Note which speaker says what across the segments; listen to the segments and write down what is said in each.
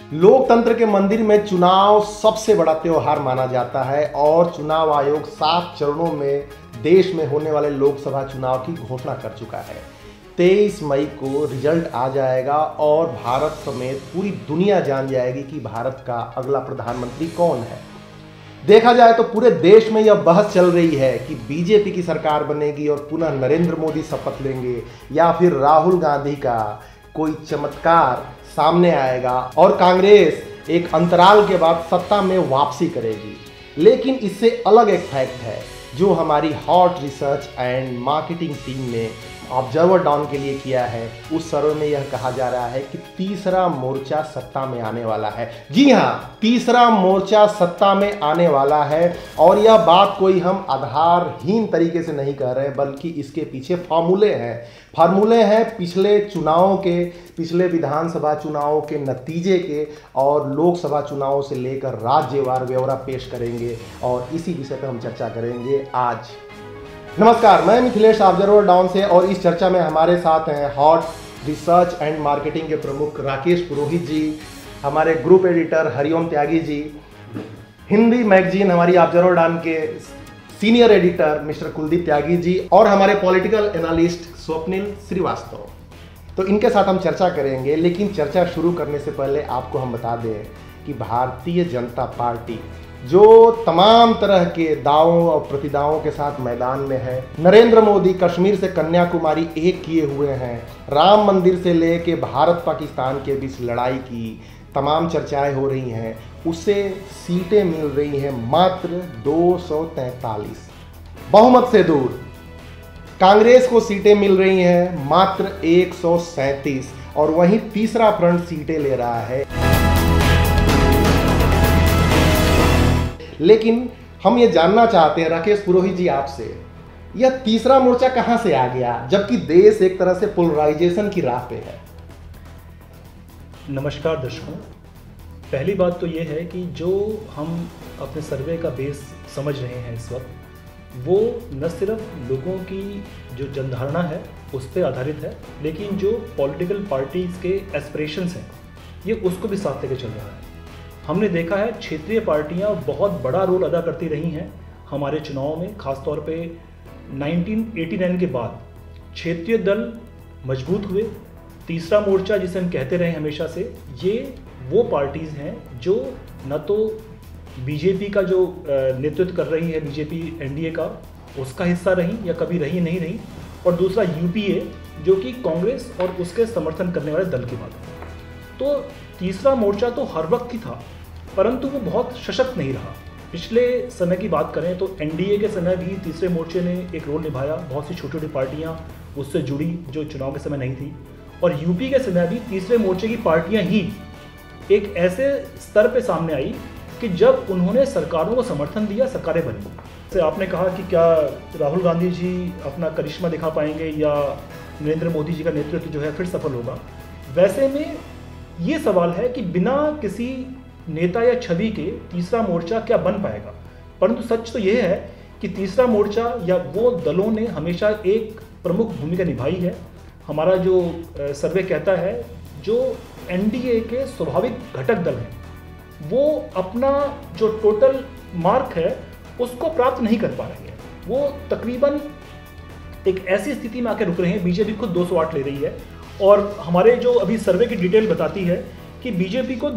Speaker 1: लोकतंत्र के मंदिर में चुनाव सबसे बड़ा त्योहार माना जाता है और चुनाव आयोग 7 चरणों में देश में होने वाले लोकसभा चुनाव की घोषणा कर चुका है। 23 मई को रिजल्ट आ जाएगा और भारत समेत पूरी दुनिया जान जाएगी कि भारत का अगला प्रधानमंत्री कौन है। देखा जाए तो पूरे देश में यह बहस चल रही है कि बीजेपी की सरकार बनेगी और पुनः नरेंद्र मोदी शपथ लेंगे या फिर राहुल गांधी का कोई चमत्कार सामने आएगा और कांग्रेस एक अंतराल के बाद सत्ता में वापसी करेगी। लेकिन इससे अलग एक फैक्ट है जो हमारी hot research and marketing team ने ऑब्जर्वर डाउन के लिए किया है। उस सर्वे में यह कहा जा रहा है कि तीसरा मोर्चा सत्ता में आने वाला है। जी हाँ, तीसरा मोर्चा सत्ता में आने वाला है और यह बात कोई हम आधारहीन तरीके से नहीं कह रहे बल्कि इसके पीछे फार्मूले हैं पिछले चुनावों के, पिछले विधानसभा चुनावों के नतीजे के और लोकसभा चुनावों से लेकर राज्यवार ब्यौरा पेश करेंगे और इसी विषय पर हम चर्चा करेंगे आज। नमस्कार, मैं मिथिलेश ऑब्जर्वर डाउन से और इस चर्चा में हमारे साथ हैं हॉट रिसर्च एंड मार्केटिंग के प्रमुख राकेश पुरोहित जी, हमारे group editor Hariom Tyagi ji, Hindi magazine हमारी ऑब्जर्वर डाउन के senior editor mister Kuldeep Tyagi ji और हमारे पॉलिटिकल एनालिस्ट स्वप्निल श्रीवास्तव। तो इनके साथ हम चर्चा करेंगे, लेकिन चर्चा शुरू करने से पहले आपको हम बता दें कि भारतीय जनता पार्टी जो तमाम तरह के दावों और प्रतिदावों के साथ मैदान में है, नरेंद्र मोदी कश्मीर से कन्याकुमारी एक किए हुए हैं, राम मंदिर से लेके भारत पाकिस्तान के बीच लड़ाई की तमाम चर्चाएं हो रही हैं, उसे सीटें मिल रही हैं मात्र 243, बहुमत से दूर। कांग्रेस को सीटें मिल रही हैं मात्र 137 और वहीं तीसरा फ्रंट सीटें ले रहा है। लेकिन हम ये जानना चाहते हैं राकेश पुरोहित जी आपसे, यह तीसरा मोर्चा कहां से आ गया जबकि देश एक तरह से पोलराइजेशन की राह पे है।
Speaker 2: नमस्कार दर्शकों, पहली बात तो ये है कि जो हम अपने सर्वे का बेस समझ रहे हैं इस वक्त, वो न सिर्फ लोगों की जो जनधारणा है उस पर आधारित है, लेकिन जो पॉलिटिकल पार्टीज़ के एस्पिरेशंस हैं ये उसको भी साथ लेकर चल रहा है। हमने देखा है क्षेत्रीय पार्टियां बहुत बड़ा रोल अदा करती रही हैं हमारे चुनाव में, खासतौर पे 1989 के बाद क्षेत्रीय दल मजबूत हुए। तीसरा मोर्चा जिसे हम कहते रहे हमेशा से, ये वो पार्टीज़ हैं जो न तो बीजेपी का जो नेतृत्व कर रही है, बीजेपी एनडीए का, उसका हिस्सा रही या कभी रही नहीं रही, और दूसरा यूपीए जो कि कांग्रेस और उसके समर्थन करने वाले दल की बात है। तो तीसरा मोर्चा तो हर वक्त ही था, परंतु वो बहुत सशक्त नहीं रहा। पिछले समय की बात करें तो एनडीए के समय भी तीसरे मोर्चे ने एक रोल निभाया, बहुत सी छोटी छोटी पार्टियां उससे जुड़ी जो चुनाव के समय नहीं थी, और यूपी के समय भी तीसरे मोर्चे की पार्टियां ही एक ऐसे स्तर पे सामने आई कि जब उन्होंने सरकारों को समर्थन दिया, सरकारें बनी। जैसे आपने कहा कि क्या राहुल गांधी जी अपना करिश्मा दिखा पाएंगे या नरेंद्र मोदी जी का नेतृत्व जो है फिर सफल होगा, वैसे में ये सवाल है कि बिना किसी नेता या छवि के तीसरा मोर्चा क्या बन पाएगा। परंतु सच तो यह है कि तीसरा मोर्चा या वो दलों ने हमेशा एक प्रमुख भूमिका निभाई है। हमारा जो सर्वे कहता है जो एनडीए के स्वाभाविक घटक दल हैं वो अपना जो टोटल मार्क है उसको प्राप्त नहीं कर पा रहे हैं। वो तकरीबन एक ऐसी स्थिति में आकर रुक रहे हैं। बीजेपी खुद 208 ले रही है और हमारे जो अभी सर्वे की डिटेल बताती है कि बीजेपी को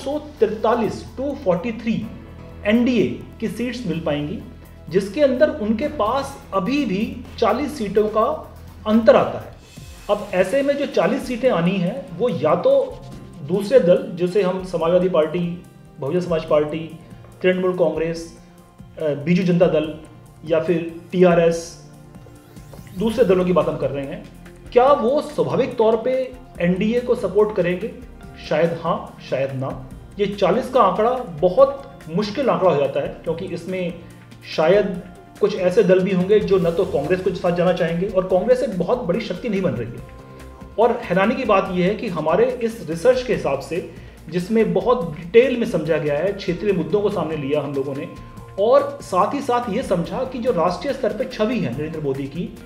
Speaker 2: 243 एनडीए की सीट्स मिल पाएंगी, जिसके अंदर उनके पास अभी भी 40 सीटों का अंतर आता है। अब ऐसे में जो 40 सीटें आनी हैं वो या तो दूसरे दल जिसे हम समाजवादी पार्टी, बहुजन समाज पार्टी, तृणमूल कांग्रेस, बीजू जनता दल या फिर टीआरएस, दूसरे दलों की बात हम कर रहे हैं, क्या वो स्वाभाविक तौर पे एनडीए को सपोर्ट करेंगे? शायद हाँ, शायद ना। ये 40 का आंकड़ा बहुत मुश्किल आंकड़ा हो जाता है क्योंकि इसमें शायद कुछ ऐसे दल भी होंगे जो न तो कांग्रेस को साथ जाना चाहेंगे और कांग्रेस एक बहुत बड़ी शक्ति नहीं बन रही है। और हैरानी की बात यह है कि हमारे इस रिसर्च के हिसाब से, जिसमें बहुत डिटेल में समझा गया है, क्षेत्रीय मुद्दों को सामने लिया हम लोगों ने और साथ ही साथ ये समझा कि जो राष्ट्रीय स्तर पर छवि है नरेंद्र मोदी की,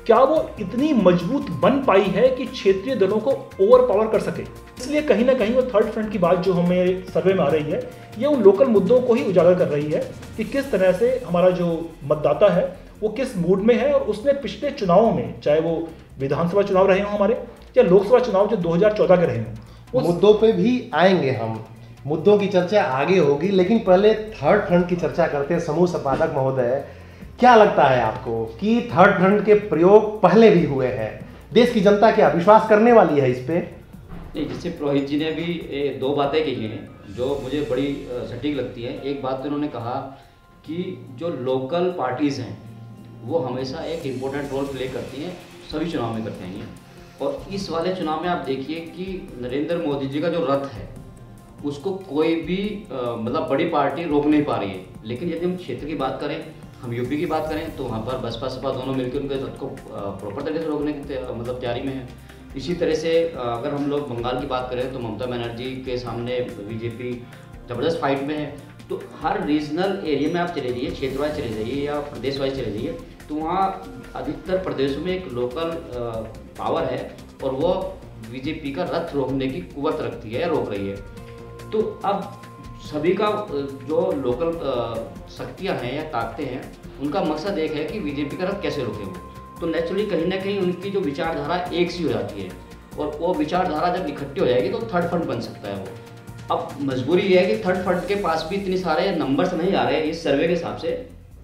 Speaker 2: क्या वो इतनी मजबूत बन पाई है कि क्षेत्रीय दलों को ओवर पावर कर सके। इसलिए कहीं ना कहीं वो थर्ड फ्रंट की बात जो हमें सर्वे में आ रही है, ये उन लोकल मुद्दों को ही उजागर कर रही है कि किस तरह से हमारा जो मतदाता है वो किस मूड में है, और उसने पिछले चुनावों में, चाहे वो विधानसभा चुनाव रहे हों हमारे या लोकसभा चुनाव जो 2014 के रहे हों,
Speaker 1: मुद्दों पे भी आएंगे हम, मुद्दों की चर्चा आगे होगी, लेकिन पहले थर्ड फ्रंट की चर्चा करते हैं। समूह संपादक महोदय, क्या लगता है आपको कि थर्ड फ्रंट के प्रयोग पहले भी हुए हैं? देश की जनता क्या विश्वास करने वाली है इस पे?
Speaker 3: नहीं, जैसे पुरोहित जी ने भी दो बातें कही हैं जो मुझे बड़ी सटीक लगती है। एक बात तो उन्होंने कहा कि जो लोकल पार्टीज़ हैं वो हमेशा एक इम्पोर्टेंट रोल प्ले करती हैं, सभी चुनाव में करते हैं। और इस वाले चुनाव में आप देखिए कि नरेंद्र मोदी जी का जो रथ है उसको कोई भी मतलब बड़ी पार्टी रोक नहीं पा रही है। लेकिन यदि हम क्षेत्र की बात करें, हम यूपी की बात करें, तो वहाँ पर बसपा सपा दोनों मिलकर उनके रथ को प्रॉपर तरीके से रोकने की मतलब तैयारी में है। इसी तरह से अगर हम लोग बंगाल की बात करें तो ममता बनर्जी के सामने बीजेपी ज़बरदस्त फाइट में है। तो हर रीजनल एरिया में आप चले जाइए, क्षेत्र वाइज चले जाइए या प्रदेश वाइज चले जाइए, तो वहाँ अधिकतर प्रदेशों में एक लोकल पावर है और वो बीजेपी का रथ रोकने की कुव्वत रखती है या रोक रही है। तो अब सभी का जो लोकल शक्तियाँ हैं या ताकतें हैं, उनका मकसद एक है कि बीजेपी का रथ कैसे रोकें वो। तो नेचुरली कहीं ना कहीं उनकी जो विचारधारा एक सी हो जाती है, और वो विचारधारा जब इकट्ठी हो जाएगी तो थर्ड फ्रंट बन सकता है वो। अब मजबूरी ये है कि थर्ड फ्रंट के पास भी इतने सारे नंबर्स नहीं आ रहे हैं। इस सर्वे के हिसाब से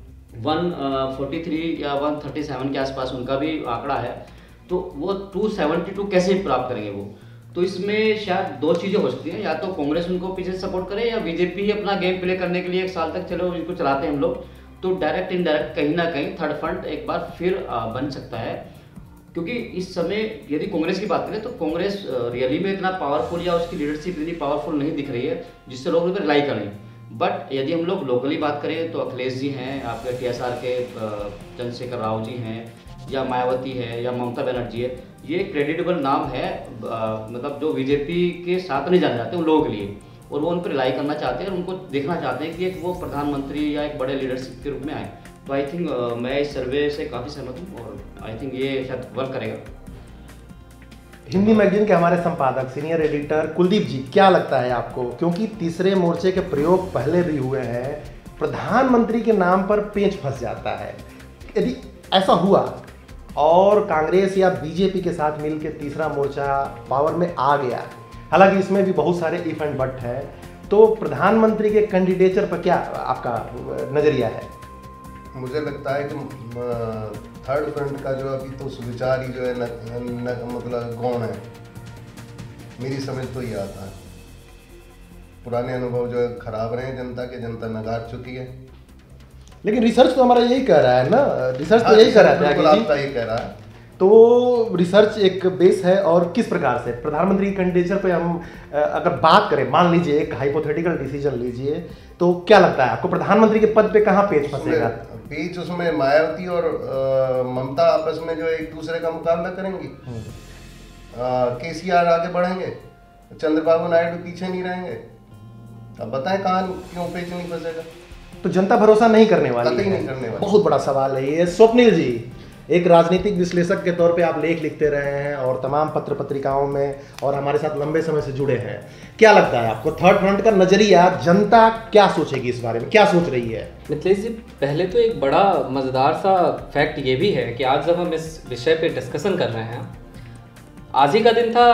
Speaker 3: 143 या 137 के आसपास उनका भी आंकड़ा है, तो वो 272 कैसे प्राप्त करेंगे वो। तो इसमें शायद दो चीज़ें हो सकती हैं, या तो कांग्रेस उनको पीछे सपोर्ट करे या बीजेपी ही अपना गेम प्ले करने के लिए एक साल तक चलो इनको चलाते हैं हम लोग। तो डायरेक्ट इनडायरेक्ट कहीं ना कहीं थर्ड फ्रंट एक बार फिर बन सकता है। क्योंकि इस समय यदि कांग्रेस की बात करें तो कांग्रेस रियली में इतना पावरफुल या उसकी लीडरशिप इतनी पावरफुल नहीं दिख रही है जिससे लोग उन पर रिलाई करें। बट यदि हम लोग लोकली बात करें तो अखिलेश जी हैं, आपके TSR के चंद्रशेखर राव जी हैं, या मायावती है, या ममता बनर्जी है, ये क्रेडिटेबल नाम है मतलब जो बीजेपी के साथ नहीं जाने जाते उन लोगों के लिए, और वो उन पर रिलाई करना चाहते हैं और उनको देखना चाहते हैं कि एक वो प्रधानमंत्री या एक बड़े लीडरशिप के रूप में आए। तो आई थिंक मैं इस सर्वे से काफ़ी सहमत हूँ और आई थिंक ये शायद वर्क करेगा।
Speaker 1: हिंदी मैगजीन के हमारे संपादक सीनियर एडिटर कुलदीप जी, क्या लगता है आपको, क्योंकि तीसरे मोर्चे के प्रयोग पहले भी हुए हैं, प्रधानमंत्री के नाम पर पेंच फंस जाता है, यदि ऐसा हुआ और कांग्रेस या बीजेपी के साथ मिलकर तीसरा मोर्चा पावर में आ गया, हालांकि इसमें भी बहुत सारे इफ एंड बट है, तो प्रधानमंत्री के कैंडिडेचर पर क्या आपका नजरिया है?
Speaker 4: मुझे लगता है कि थर्ड फ्रंट का जो अभी तो सुविचार ही जो है मतलब गौण है, मेरी समझ तो ये आता है। पुराने अनुभव जो है खराब रहे जनता के, जनता नगार चुकी है।
Speaker 1: लेकिन रिसर्च तो हमारा यही कह रहा है ना, रिसर्च तो यही कह रहा है,
Speaker 4: आपका ये कह रहा है।
Speaker 1: तो रिसर्च एक बेस है, और किस प्रकार से प्रधानमंत्री कैंडिडेचर पे हम अगर बात करें, मान लीजिए एक हाइपोथेटिकल डिसीजन लीजिए, तो क्या लगता है आपको प्रधानमंत्री के पद पे कहाँ पेच फंसेगा?
Speaker 4: पेच उसमें मायावती और ममता आपस में जो एक दूसरे का मुकाबला करेंगी। KCR आगे बढ़ेंगे, चंद्रबाबू नायडू पीछे नहीं रहेंगे। अब बताएं कहाँ क्यों पेच नहीं फंसेगा?
Speaker 1: तो जनता भरोसा नहीं करने वाली
Speaker 4: है, नहीं करने वाली।
Speaker 1: बहुत बड़ा सवाल है ये। स्वप्निल जी, एक राजनीतिक विश्लेषक के तौर पे आप लेख लिखते रहे हैं और तमाम पत्र पत्रिकाओं में और हमारे साथ लंबे समय से जुड़े हैं, क्या लगता है आपको थर्ड फ्रंट का नजरिया, जनता क्या सोचेगी इस बारे में, क्या सोच रही है?
Speaker 5: मिथिलेश जी, पहले तो एक बड़ा मज़ेदार सा फैक्ट ये भी है कि आज जब हम इस विषय पे डिस्कशन कर रहे हैं, आज ही का दिन था,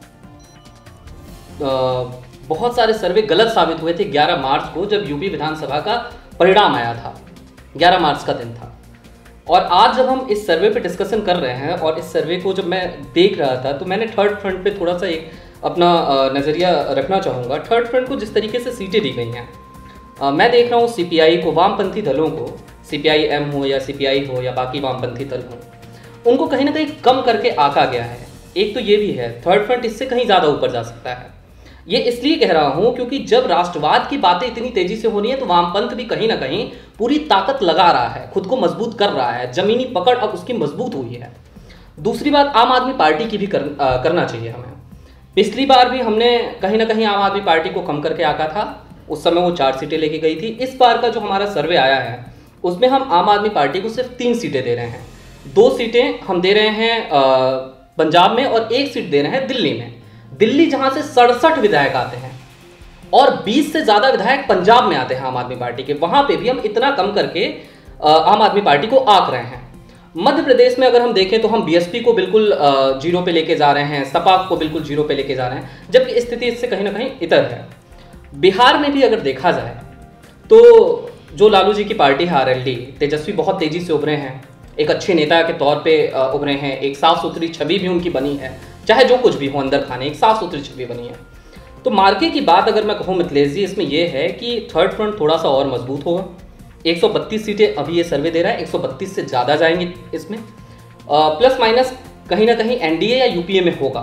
Speaker 5: बहुत सारे सर्वे गलत साबित हुए थे 11 मार्च को, जब यूपी विधानसभा का परिणाम आया था। 11 मार्च का दिन था, और आज जब हम इस सर्वे पे डिस्कशन कर रहे हैं और इस सर्वे को जब मैं देख रहा था, तो मैंने थर्ड फ्रंट पे थोड़ा सा एक अपना नज़रिया रखना चाहूँगा। थर्ड फ्रंट को जिस तरीके से सीटें दी गई हैं, मैं देख रहा हूँ CPI को, वामपंथी दलों को, CPI-M हो या CPI हो या बाकी वामपंथी दल हो, उनको कहीं ना कहीं कम करके आंका गया है। एक तो ये भी है, थर्ड फ्रंट इससे कहीं ज़्यादा ऊपर जा सकता है। ये इसलिए कह रहा हूं क्योंकि जब राष्ट्रवाद की बातें इतनी तेजी से हो रही है, तो वामपंथ भी कहीं ना कहीं पूरी ताकत लगा रहा है, खुद को मजबूत कर रहा है, जमीनी पकड़ अब उसकी मजबूत हुई है। दूसरी बात, आम आदमी पार्टी की भी करना चाहिए हमें। पिछली बार भी हमने कहीं ना कहीं आम आदमी पार्टी को कम करके आंका था, उस समय वो 4 सीटें लेके गई थी। इस बार का जो हमारा सर्वे आया है, उसमें हम आम आदमी पार्टी को सिर्फ 3 सीटें दे रहे हैं, 2 सीटें हम दे रहे हैं पंजाब में और 1 सीट दे रहे हैं दिल्ली में। दिल्ली जहां से 67 विधायक आते हैं और 20 से ज्यादा विधायक पंजाब में आते हैं आम आदमी पार्टी के, वहां पे भी हम इतना कम करके आम आदमी पार्टी को आंक रहे हैं। मध्य प्रदेश में अगर हम देखें तो हम बीएसपी को बिल्कुल 0 पे लेके जा रहे हैं, सपा को बिल्कुल 0 पे लेके जा रहे हैं, जबकि स्थिति इससे कहीं ना कहीं इतर है। बिहार में भी अगर देखा जाए तो जो लालू जी की पार्टी है आरएलडी, तेजस्वी बहुत तेजी से उभरे हैं, एक अच्छे नेता के तौर पे उभरे हैं, एक साफ सुथरी छवि भी उनकी बनी है, चाहे जो कुछ भी हो अंदर खाने, एक साफ सुथरी छवि बनी है। तो मार्के की बात अगर मैं कहूँ मिथिलेश जी, इसमें यह है कि थर्ड फ्रंट थोड़ा सा और मजबूत होगा। 132 सीटें अभी ये सर्वे दे रहा है, 132 से ज़्यादा जाएंगे इसमें, प्लस माइनस कहीं ना कहीं एनडीए या यूपीए में होगा।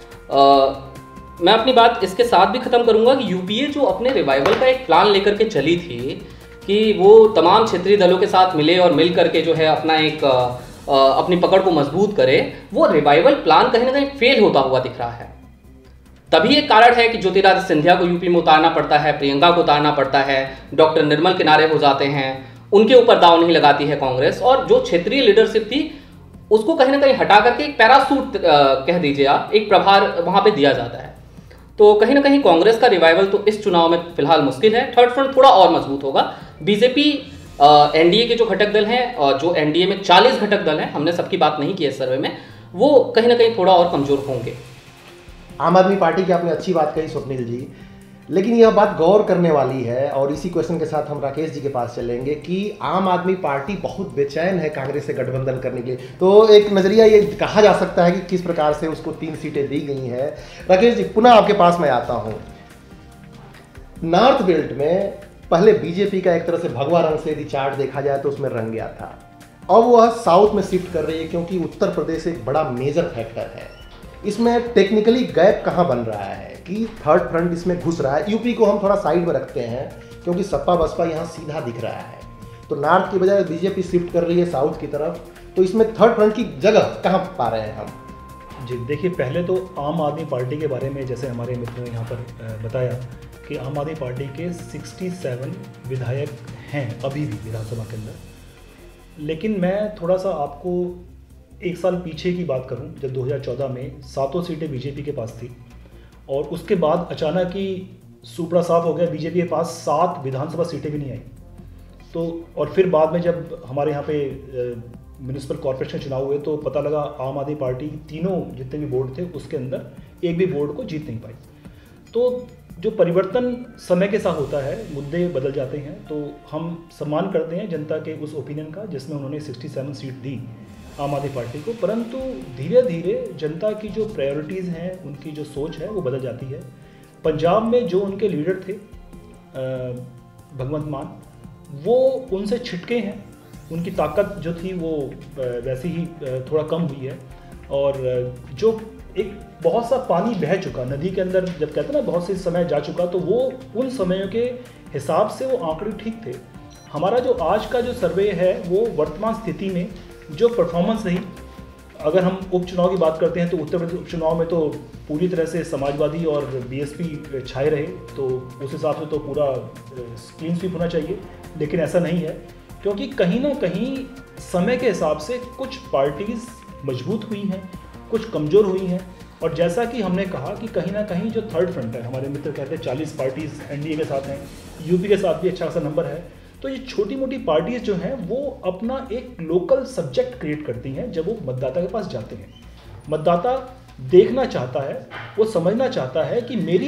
Speaker 5: मैं अपनी बात इसके साथ भी ख़त्म करूंगा कि यूपीए जो अपने रिवाइवल का एक प्लान लेकर के चली थी कि वो तमाम क्षेत्रीय दलों के साथ मिले और मिल करके जो है अपना एक अपनी पकड़ को मजबूत करे, वो रिवाइवल प्लान कहीं ना कहीं फेल होता हुआ दिख रहा है। तभी एक कारण है कि ज्योतिरादित्य सिंधिया को यूपी में उतारना पड़ता है, प्रियंका को उतारना पड़ता है, डॉक्टर निर्मल किनारे हो जाते हैं, उनके ऊपर दाव नहीं लगाती है कांग्रेस, और जो क्षेत्रीय लीडरशिप थी उसको कहीं ना कहीं हटा करके एक पैरासूट कह दीजिए आप, एक प्रभार वहां पे दिया जाता है। तो कहीं ना कहीं कांग्रेस का रिवाइवल तो इस चुनाव में फिलहाल मुश्किल है। थर्ड फ्रंट थोड़ा और मजबूत होगा। बीजेपी एनडीए के जो घटक दल हैं, और जो एनडीए में 40 घटक दल हैं, हमने सबकी बात नहीं की है सर्वे में, वो कहीं ना कहीं थोड़ा और कमजोर होंगे।
Speaker 1: आम आदमी पार्टी की आपने अच्छी बात कही स्वप्निल जी, लेकिन यह बात गौर करने वाली है, और इसी क्वेश्चन के साथ हम राकेश जी के पास चलेंगे कि आम आदमी पार्टी बहुत बेचैन है कांग्रेस से गठबंधन करने के लिए। तो एक नज़रिया ये कहा जा सकता है कि किस प्रकार से उसको 3 सीटें दी गई हैं। राकेश जी, पुनः आपके पास मैं आता हूँ। नॉर्थ बेल्ट में पहले बीजेपी का एक तरह से भगवा रंग से यदि चार्ट देखा जाए तो उसमें रंग गया था, अब वह साउथ में शिफ्ट कर रही है, क्योंकि उत्तर प्रदेश एक बड़ा मेजर फैक्टर है। इसमें टेक्निकली गैप कहाँ बन रहा है कि थर्ड फ्रंट इसमें घुस रहा है। यूपी को हम थोड़ा साइड में रखते हैं क्योंकि सपा बसपा यहाँ सीधा दिख रहा है, तो नॉर्थ की बजाय बीजेपी शिफ्ट कर रही है साउथ की तरफ, तो इसमें थर्ड फ्रंट की जगह कहाँ पा रहे हैं हम?
Speaker 2: जी देखिए, पहले तो आम आदमी पार्टी के बारे में जैसे हमारे मित्रों ने यहाँ पर बताया कि आम आदमी पार्टी के 67 विधायक हैं अभी भी विधानसभा के अंदर। लेकिन मैं थोड़ा सा आपको 1 साल पीछे की बात करूं, जब 2014 में 7 सीटें बीजेपी के पास थी और उसके बाद अचानक ही सुपड़ा साफ हो गया, बीजेपी के पास 7 विधानसभा सीटें भी नहीं आई। तो और फिर बाद में जब हमारे यहाँ पे म्यूनिसिपल कॉर्पोरेशन चुनाव हुए तो पता लगा आम आदमी पार्टी तीनों जितने भी बोर्ड थे उसके अंदर एक भी बोर्ड को जीत नहीं पाई। तो जो परिवर्तन समय के साथ होता है, मुद्दे बदल जाते हैं, तो हम सम्मान करते हैं जनता के उस ओपिनियन का जिसमें उन्होंने 67 सीट दी आम आदमी पार्टी को। परंतु धीरे धीरे जनता की जो प्रायोरिटीज़ हैं, उनकी जो सोच है वो बदल जाती है। पंजाब में जो उनके लीडर थे भगवंत मान, वो उनसे छिटके हैं, उनकी ताकत जो थी वो वैसे ही थोड़ा कम हुई है। और जो एक बहुत सा पानी बह चुका नदी के अंदर, जब कहते हैं ना बहुत से समय जा चुका, तो वो उन समयों के हिसाब से वो आंकड़े ठीक थे। हमारा जो आज का जो सर्वे है वो वर्तमान स्थिति में जो परफॉर्मेंस रही, अगर हम उपचुनाव की बात करते हैं तो उत्तर प्रदेश उपचुनाव में तो पूरी तरह से समाजवादी और बीएसपी छाए रहे, तो उस हिसाब से तो पूरा क्लीन स्वीप होना चाहिए। लेकिन ऐसा नहीं है, क्योंकि कहीं ना कहीं समय के हिसाब से कुछ पार्टीज़ मजबूत हुई हैं, कुछ कमज़ोर हुई हैं। और जैसा कि हमने कहा कि कहीं ना कहीं जो थर्ड फ्रंट है, हमारे मित्र कहते हैं 40 पार्टीज़ एनडीए के साथ हैं, यूपी के साथ भी अच्छा खासा नंबर है। तो ये छोटी मोटी पार्टीज जो हैं वो अपना एक लोकल सब्जेक्ट क्रिएट करती हैं। जब वो मतदाता के पास जाते हैं, मतदाता देखना चाहता है, वो समझना चाहता है कि मेरी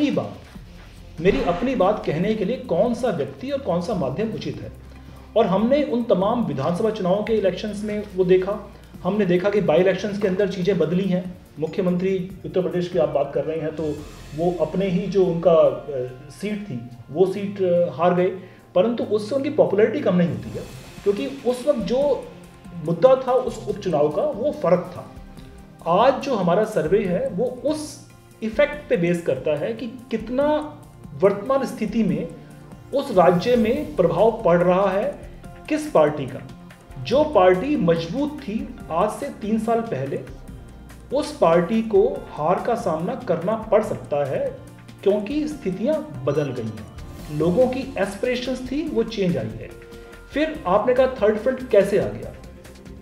Speaker 2: अपनी बात कहने के लिए कौन सा व्यक्ति और कौन सा माध्यम उचित है। और हमने उन तमाम विधानसभा चुनावों के इलेक्शंस में वो देखा, हमने देखा कि बाई इलेक्शंस के अंदर चीज़ें बदली हैं। मुख्यमंत्री उत्तर प्रदेश की आप बात कर रहे हैं, तो वो अपने ही जो उनका सीट थी वो सीट हार गए, परंतु उससे उनकी पॉपुलैरिटी कम नहीं होती है, क्योंकि उस वक्त जो मुद्दा था उस उपचुनाव का वो फर्क था। आज जो हमारा सर्वे है वो उस इफेक्ट पे बेस करता है कि कितना वर्तमान स्थिति में उस राज्य में प्रभाव पड़ रहा है किस पार्टी का। जो पार्टी मजबूत थी आज से 3 साल पहले, उस पार्टी को हार का सामना करना पड़ सकता है, क्योंकि स्थितियां बदल गई हैं, लोगों की एस्पिरेशंस थी वो चेंज आई है। फिर आपने कहा थर्ड फ्रंट कैसे आ गया।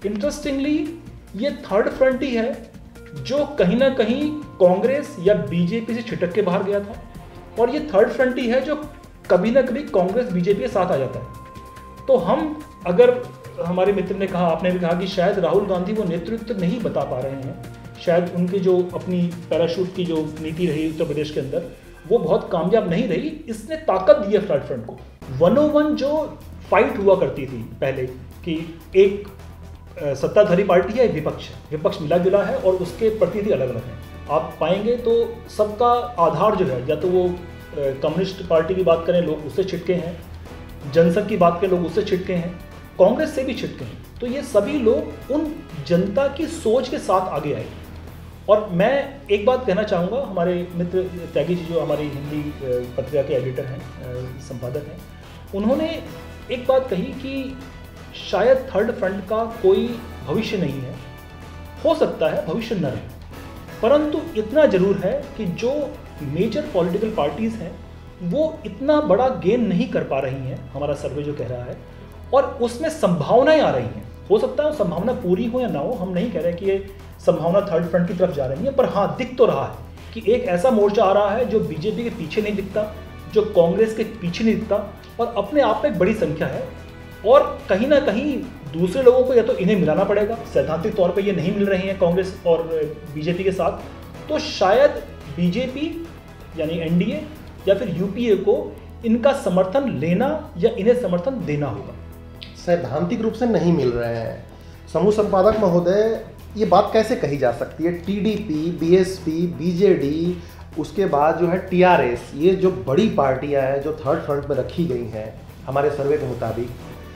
Speaker 2: इंटरेस्टिंगली ये थर्ड फ्रंट ही है जो कहीं ना कहीं कांग्रेस या बीजेपी से छिटक के बाहर गया था, और ये थर्ड फ्रंट ही है जो कभी ना कभी कांग्रेस बीजेपी के साथ आ जाता है। तो हम, अगर हमारे मित्र ने कहा, आपने भी कहा कि शायद राहुल गांधी वो नेतृत्व नहीं बता पा रहे हैं, शायद उनकी जो अपनी पैराशूट की जो नीति रही उत्तर प्रदेश के अंदर वो बहुत कामयाब नहीं रही, इसने ताकत दी है थर्ड फ्रंट को। 101 जो फाइट हुआ करती थी पहले कि एक सत्ताधारी पार्टी है, विपक्ष मिला जुला है और उसके प्रतिनिधि अलग अलग हैं, आप पाएंगे तो सबका आधार जो है, या तो वो कम्युनिस्ट पार्टी की बात करें लोग उससे छिटके हैं, जनसंघ की बात करें लोग उससे छिटके हैं, कांग्रेस से भी छिटके हैं। तो ये सभी लोग उन जनता की सोच के साथ आगे आए। और मैं एक बात कहना चाहूँगा, हमारे मित्र त्यागी जी जो हमारी हिंदी पत्रिका के एडिटर हैं, संपादक हैं, उन्होंने एक बात कही कि शायद थर्ड फ्रंट का कोई भविष्य नहीं है, हो सकता है भविष्य न रहे, परंतु इतना जरूर है कि जो मेजर पॉलिटिकल पार्टीज़ हैं वो इतना बड़ा गेन नहीं कर पा रही हैं, हमारा सर्वे जो कह रहा है, और उसमें संभावनाएं आ रही हैं। हो सकता है वो संभावना पूरी हो या ना हो, हम नहीं कह रहे कि ये संभावना थर्ड फ्रंट की तरफ जा रही है, पर हाँ दिख तो रहा है कि एक ऐसा मोर्चा आ रहा है जो बीजेपी के पीछे नहीं दिखता, जो कांग्रेस के पीछे नहीं दिखता, और अपने आप में एक बड़ी संख्या है। और कहीं ना कहीं दूसरे लोगों को या तो इन्हें मिलाना पड़ेगा, सैद्धांतिक तौर पे ये नहीं मिल रही हैं कांग्रेस और बीजेपी के साथ, तो शायद बीजेपी यानी एनडीए या फिर यूपीए को इनका समर्थन लेना या इन्हें समर्थन देना होगा।
Speaker 1: सैद्धांतिक रूप से नहीं मिल रहे हैं। समूह संपादक महोदय, ये बात कैसे कही जा सकती है? टीडीपी, बीएसपी, बीजेडी, उसके बाद जो है टीआरएस, ये जो बड़ी पार्टियां हैं जो थर्ड फ्रंट में रखी गई हैं हमारे सर्वे के मुताबिक,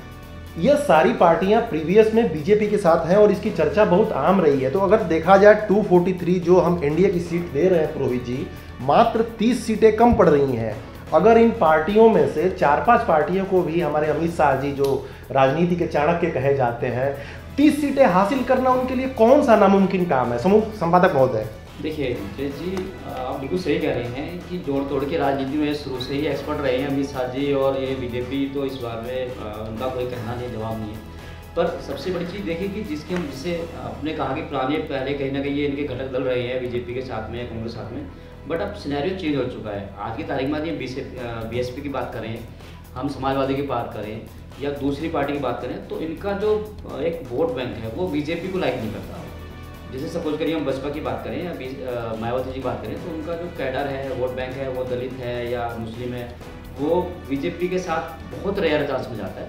Speaker 1: ये सारी पार्टियां प्रीवियस में बीजेपी के साथ हैं और इसकी चर्चा बहुत आम रही है। तो अगर देखा जाए 243 जो हम एनडीए की सीट दे रहे हैं पुरोहित जी, मात्र 30 सीटें कम पड़ रही हैं। अगर इन पार्टियों में से 4-5 पार्टियों को भी हमारे अमित शाह जी जो राजनीति के चाणक्य कहे जाते हैं, 30 सीटें हासिल करना उनके लिए कौन सा नामुमकिन काम है? समूह संपादक महोदय।
Speaker 3: देखिए जी, आप बिल्कुल सही कह रहे हैं कि जोड़ तोड़ के राजनीति में शुरू से ही एक्सपर्ट रहे हैं अमित शाह जी, और ये बीजेपी तो इस बार में उनका कोई कहना नहीं, जवाब नहीं है। पर सबसे बड़ी चीज़ देखिए कि जिसे आपने कहा कि पुराने पहले कहीं ना कहीं ये इनके घटक दल रहे हैं बीजेपी के साथ में, कांग्रेस साथ में, बट अब सिनेरियो चेंज हो चुका है। आज की तारीख में ये बीएसपी की बात करें, हम समाजवादी की बात करें या दूसरी पार्टी की बात करें, तो इनका जो एक वोट बैंक है वो बीजेपी को लाइक नहीं करता। जैसे सपोज करिए हम बसपा की बात करें या मायावती जी की बात करें, तो उनका जो कैडर है, वोट बैंक है, वो दलित है या मुस्लिम है, वो बीजेपी के साथ बहुत रेयर चांस में जाता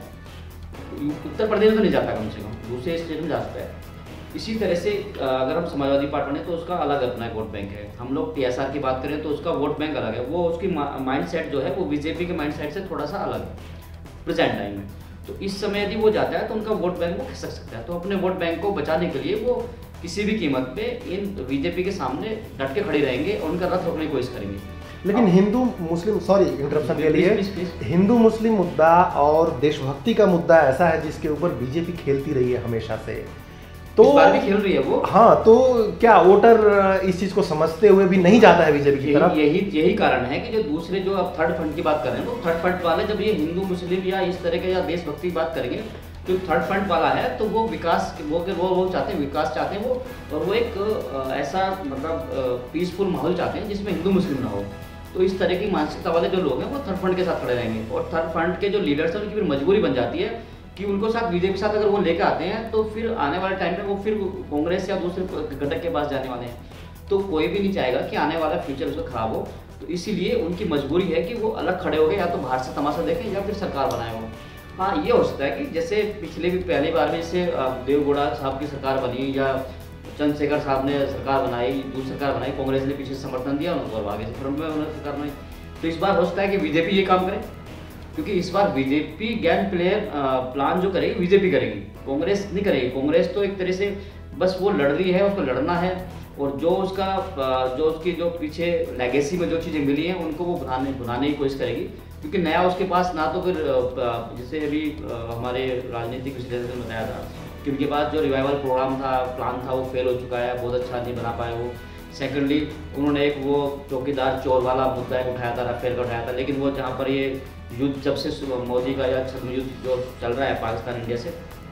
Speaker 3: है। उत्तर प्रदेश में तो नहीं जाता, कम से कम दूसरे स्टेट में जाता है। इसी तरह से अगर हम समाजवादी पार्टी ने तो उसका अलग अपना वोट बैंक है। हम लोग टीएसआर की बात करें तो उसका वोट बैंक अलग है, वो उसकी माइंड सेट जो है वो बीजेपी के माइंड सेट से थोड़ा सा अलग है प्रेजेंट टाइम में। तो इस समय यदि वो जाता है तो उनका वोट बैंक वो खिसक सकता है। तो अपने वोट बैंक को बचाने के लिए वो किसी भी कीमत पे इन बीजेपी के सामने डट के खड़े रहेंगे और उनका रथ रोकने की कोशिश करेंगे।
Speaker 1: लेकिन हिंदू मुस्लिम, सॉरी इंटरप्शन के लिए, हिंदू मुस्लिम मुद्दा और देशभक्ति का मुद्दा ऐसा है जिसके ऊपर बीजेपी खेलती रही है हमेशा से, तो
Speaker 3: इस बार भी खेल रही है वो।
Speaker 1: हाँ, तो क्या वोटर इस चीज को समझते हुए भी नहीं जाता है बीजेपी की तरफ?
Speaker 3: यही कारण है कि जो दूसरे जो अब थर्ड फ्रंट की बात कर रहे हैं, तो थर्ड फ्रंट वाले जब ये हिंदू मुस्लिम या इस तरह के या देशभक्ति की बात करेंगे, जो थर्ड फ्रंट वाला है तो वो विकास वो चाहते हैं, विकास चाहते हैं वो, और वो एक ऐसा मतलब पीसफुल माहौल चाहते हैं जिसमें हिंदू मुस्लिम ना हो। तो इस तरह की मानसिकता वाले जो लोग हैं वो थर्ड फ्रंट के साथ खड़े रहेंगे, और थर्ड फ्रंट के जो लीडर्स हैं उनकी फिर मजबूरी बन जाती है कि उनको साथ बीजेपी के साथ अगर वो लेकर आते हैं तो फिर आने वाले टाइम में वो फिर कांग्रेस या दूसरे घटक के पास जाने वाले हैं। तो कोई भी नहीं चाहेगा कि आने वाला फ्यूचर उसका खराब हो, तो इसीलिए उनकी मजबूरी है कि वो अलग खड़े हो गए, या तो बाहर से तमाशा देखें या फिर सरकार बनाए हो। हाँ, ये हो सकता है कि जैसे पिछले भी पहली बार में जैसे देवगौड़ा साहब की सरकार बनी या चंद्रशेखर साहब ने सरकार बनाई, दूसरी सरकार बनाई, कांग्रेस ने पीछे समर्थन दिया उनको और आगे से फ्रंट में उन्होंने सरकार बनाई। तो इस बार हो सकता है कि बीजेपी ये काम करे, क्योंकि इस बार बीजेपी गेम प्लान जो करेगी बीजेपी करेगी, कांग्रेस नहीं करेगी। कांग्रेस तो एक तरह से बस वो लड़ रही है, उसको लड़ना है, और जो उसकी जो पीछे लेगेसी में जो चीज़ें मिली हैं उनको वो भुनाने की कोशिश करेगी, क्योंकि नया उसके पास ना तो फिर जैसे अभी हमारे राजनीतिक विश्लेषक ने बताया था कि उनके पास जो रिवाइवल प्लान था वो फेल हो चुका है, बहुत अच्छा नहीं बना पाए वो। सेकेंडली उन्होंने एक वो चौकीदार चोर वाला मुद्दा उठाया था, राफेल का उठाया था, लेकिन वो जहाँ पर ये युद्ध जब से मोदी का या छद्म युद्ध जो चल रहा है पाकिस्तान इंडिया से,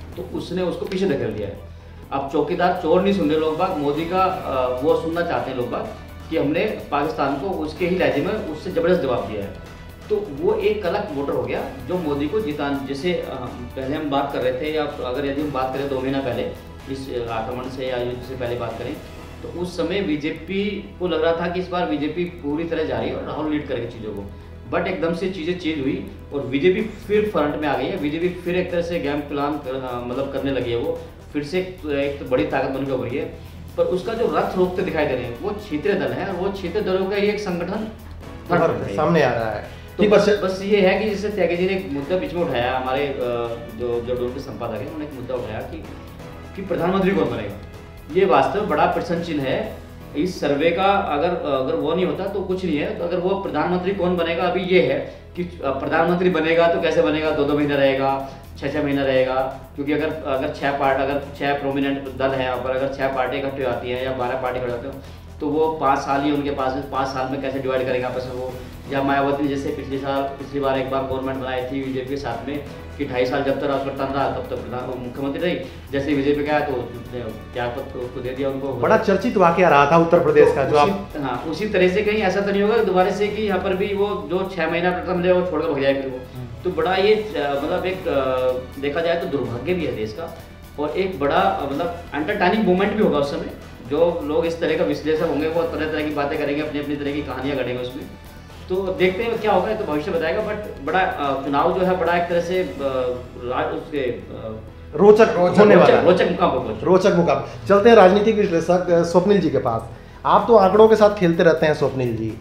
Speaker 3: तो उसने उसको पीछे धकेल दिया है। अब चौकीदार चोर नहीं सुन रहे लोग बाग, मोदी का वो सुनना चाहते हैं लोग बाग कि हमने पाकिस्तान को उसके ही लहजे में उससे ज़बरदस्त जवाब दिया है। तो वो एक अलग वोटर हो गया जो मोदी को जितान, जैसे पहले हम बात कर रहे थे, या अगर यदि हम बात करें 2 महीना पहले इस आक्रमण से या युद्ध से पहले बात करें, तो उस समय बीजेपी को लग रहा था कि इस बार बीजेपी पूरी तरह जा रही है और राहुल लीड करेगा चीज़ों को। बट एकदम से चीज़ें चेंज हुई और बीजेपी फिर फ्रंट में आ गई है। बीजेपी फिर एक तरह से गेम प्लान मतलब करने लगी है, वो फिर से एक बड़ी ताकत बनकर उभरी है। पर उसका जो रथ रोकते दिखाई दे रहे हैं वो क्षेत्रीय दल है, वो क्षेत्रीय दलों का ही एक संगठन
Speaker 1: सामने आ रहा है।
Speaker 3: तो बस ये है कि जैसे त्यागी जी ने एक मुद्दा बीच में उठाया, हमारे जो डोर के संपादक है उन्होंने एक मुद्दा उठाया कि प्रधानमंत्री कौन बनेगा। ये वास्तव में बड़ा प्रश्न चिन्ह है इस सर्वे का। अगर वो नहीं होता तो कुछ नहीं है। तो अगर वो प्रधानमंत्री कौन बनेगा, अभी ये है कि प्रधानमंत्री बनेगा तो कैसे बनेगा, 2-2 महीना रहेगा, 6-6 महीना रहेगा। क्योंकि अगर 6 प्रोमिनेंट दल है, और अगर 6 पार्टी इकट्ठी आती हैं या 12 पार्टी इकट्ठे होते हैं तो वो 5 साल ही उनके पास है। 5 साल में कैसे डिवाइड करेंगे आपस में वो। या मायावती ने जैसे पिछली बार एक बार गवर्नमेंट बनाई थी बीजेपी के साथ में कि 2.5 साल जब तक राष्ट्रप्रधान रहा तब तक मुख्यमंत्री रही। जैसे बीजेपी का तो त्याग पत्र उसको दे दिया उनको।
Speaker 1: बड़ा चर्चित वाकया रहा था उत्तर प्रदेश का, जो आप
Speaker 3: हाँ उसी तरह से कहीं ऐसा तो नहीं होगा दोबारा से कि यहाँ पर भी वो जो 6 महीना प्रथम ले वो छोड़कर भग जाए फिर वो। तो बड़ा ये मतलब एक देखा जाए तो दुर्भाग्य भी है देश का, और एक बड़ा मतलब एंटरटेनिंग मोमेंट भी होगा उस समय। जो लोग इस तरह का विश्लेषक होंगे वो तरह तरह की बातें करेंगे, अपनी अपनी तरह की कहानियाँ गढ़ेंगे उसमें। तो देखते हैं क्या होगा, तो भविष्य बताएगा। बट बड़ा चुनाव जो है बड़ा एक तरह से उसके
Speaker 1: रोचक होने वाला है।
Speaker 3: रोचक मुकाबला।
Speaker 1: चलते हैं राजनीतिक विश्लेषक स्वप्निल जी के पास। आप तो आंकड़ों के साथ खेलते रहते हैं स्वप्निल जी।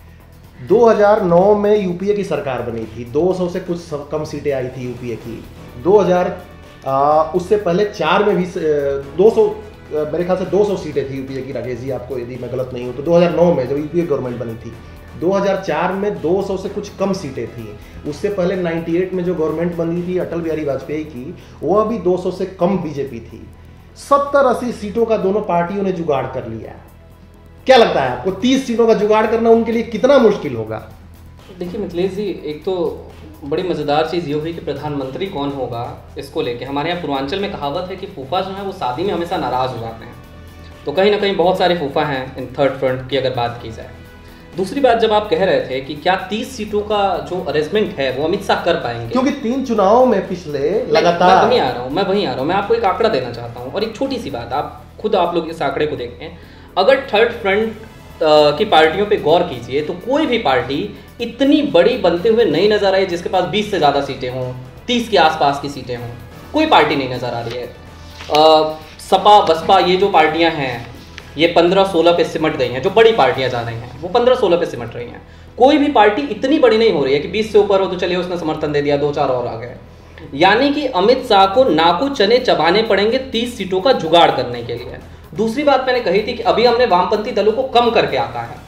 Speaker 1: 2009 में यूपीए की सरकार बनी थी, 200 से कुछ कम सीटें आई थी यूपीए की। 2000 उससे पहले 4 में भी 200 मेरे ख्याल से 200 सीटें थी यूपीए की। राकेश जी आपको यदि मैं गलत नहीं हूँ तो 2009 में जब यूपीए गवर्नमेंट बनी थी, 2004 में 200 से कुछ कम सीटें थी। उससे पहले 98 में जो गवर्नमेंट बनी थी अटल बिहारी वाजपेयी की, वो अभी 200 से कम बीजेपी थी। 70-80 सीटों का दोनों पार्टियों ने जुगाड़ कर लिया। क्या लगता है आपको 30 सीटों का जुगाड़ करना उनके लिए कितना मुश्किल होगा?
Speaker 5: देखिए मिथिलेश जी, एक तो बड़ी मज़ेदार चीज़ ये हुई कि प्रधानमंत्री कौन होगा इसको लेके हमारे यहाँ पूर्वांचल में कहावत है कि फूफा जो है वो शादी में हमेशा नाराज़ हो जाते हैं। तो कहीं ना कहीं बहुत सारे फूफा हैं इन थर्ड फ्रंट की अगर बात की जाए। दूसरी बात, जब आप कह रहे थे कि क्या 30 सीटों का जो अरेंजमेंट है वो अमित शाह कर पाएंगे,
Speaker 1: क्योंकि 3 चुनावों में पिछले लगातार
Speaker 5: मैं वहीं आ रहा हूँ। मैं आपको एक आंकड़ा देना चाहता हूँ और एक छोटी सी बात, आप लोग इस आंकड़े को देखें। अगर थर्ड फ्रंट की पार्टियों पे गौर कीजिए तो कोई भी पार्टी इतनी बड़ी बनते हुए नहीं नजर आई जिसके पास 20 से ज़्यादा सीटें हों, 30 के आसपास की सीटें हों। कोई पार्टी नहीं नजर आ रही है। सपा बसपा ये जो पार्टियां हैं ये 15-16 पे सिमट गई हैं। जो बड़ी पार्टियां जा रही हैं वो 15-16 पे सिमट रही हैं। कोई भी पार्टी इतनी बड़ी नहीं हो रही है कि 20 से ऊपर हो तो चलिए उसने समर्थन दे दिया, 2-4 और आ गए। यानी कि अमित शाह को नाकू चने चबाने पड़ेंगे 30 सीटों का जुगाड़ करने के लिए। दूसरी बात मैंने कही थी कि अभी हमने वामपंथी दलों को कम करके आंका है,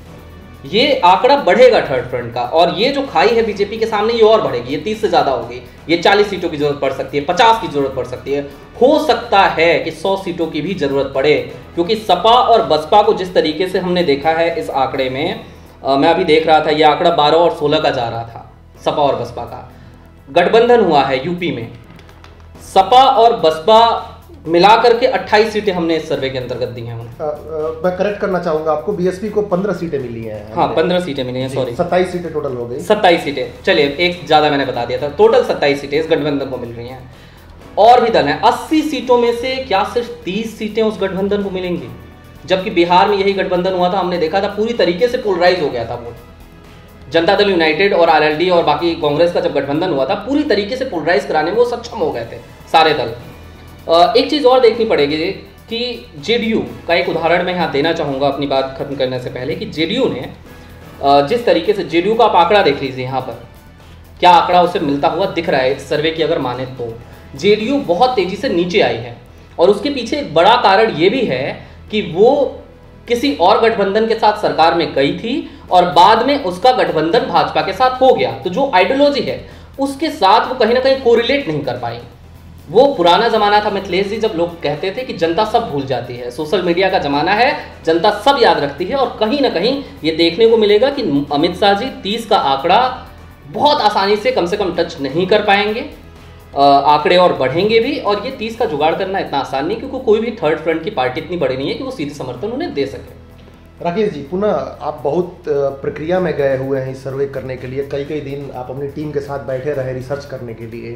Speaker 5: ये आंकड़ा बढ़ेगा थर्ड फ्रंट का, और ये जो खाई है बीजेपी के सामने ये और बढ़ेगी। ये 30 से ज्यादा होगी, ये 40 सीटों की जरूरत पड़ सकती है, 50 की जरूरत पड़ सकती है, हो सकता है कि 100 सीटों की भी जरूरत पड़े। क्योंकि सपा और बसपा को जिस तरीके से हमने देखा है इस आंकड़े में, मैं अभी देख रहा था ये आंकड़ा 12 और 16 का जा रहा था। सपा और बसपा का गठबंधन हुआ है यूपी में, सपा और बसपा मिलाकर के 28 सीटें हमने इस सर्वे के अंतर्गत दी हैं।
Speaker 1: मैं करेक्ट करना चाहूंगा आपको, बीएसपी को 15 सीटें मिली हैं।
Speaker 5: हाँ 15 सीटें मिली हैं, सॉरी
Speaker 1: 27 सीटें टोटल हो गई।
Speaker 5: 27 सीटें, चलिए एक ज़्यादा मैंने बता दिया था, टोटल 27 सीटें इस गठबंधन को मिल रही हैं। और भी दल हैं, 80 सीटों में से क्या सिर्फ 30 सीटें उस गठबंधन को मिलेंगी? जबकि बिहार में यही गठबंधन हुआ था, हमने देखा था पूरी तरीके से पोलराइज हो गया था वो। जनता दल यूनाइटेड और आरएलडी और बाकी कांग्रेस का जब गठबंधन हुआ था पूरी तरीके से पोलराइज कराने में वो सक्षम हो गए थे सारे दल। एक चीज़ और देखनी पड़ेगी कि जेडीयू का एक उदाहरण मैं यहाँ देना चाहूँगा अपनी बात खत्म करने से पहले, कि जेडीयू ने जिस तरीके से, जेडीयू का आप आंकड़ा देख लीजिए यहाँ पर, क्या आंकड़ा उसे मिलता हुआ दिख रहा है इस सर्वे की अगर माने तो। जेडीयू बहुत तेज़ी से नीचे आई है, और उसके पीछे एक बड़ा कारण ये भी है कि वो किसी और गठबंधन के साथ सरकार में गई थी और बाद में उसका गठबंधन भाजपा के साथ हो गया, तो जो आइडियोलॉजी है उसके साथ वो कहीं ना कहीं कोरिलेट नहीं कर पाई। वो पुराना जमाना था मिथिलेश जी, जब लोग कहते थे कि जनता सब भूल जाती है। सोशल मीडिया का जमाना है, जनता सब याद रखती है, और कहीं ना कहीं ये देखने को मिलेगा कि अमित शाह जी 30 का आंकड़ा बहुत आसानी से कम टच नहीं कर पाएंगे। आंकड़े और बढ़ेंगे भी, और ये 30 का जुगाड़ करना इतना आसान नहीं, क्योंकि कोई भी थर्ड फ्रंट की पार्टी इतनी बड़ी नहीं है कि वो सीधे समर्थन उन्हें दे सके।
Speaker 1: राकेश जी, पुनः आप बहुत प्रक्रिया में गए हुए हैं इस सर्वे करने के लिए, कई कई दिन आप अपनी टीम के साथ बैठे रहे रिसर्च करने के लिए।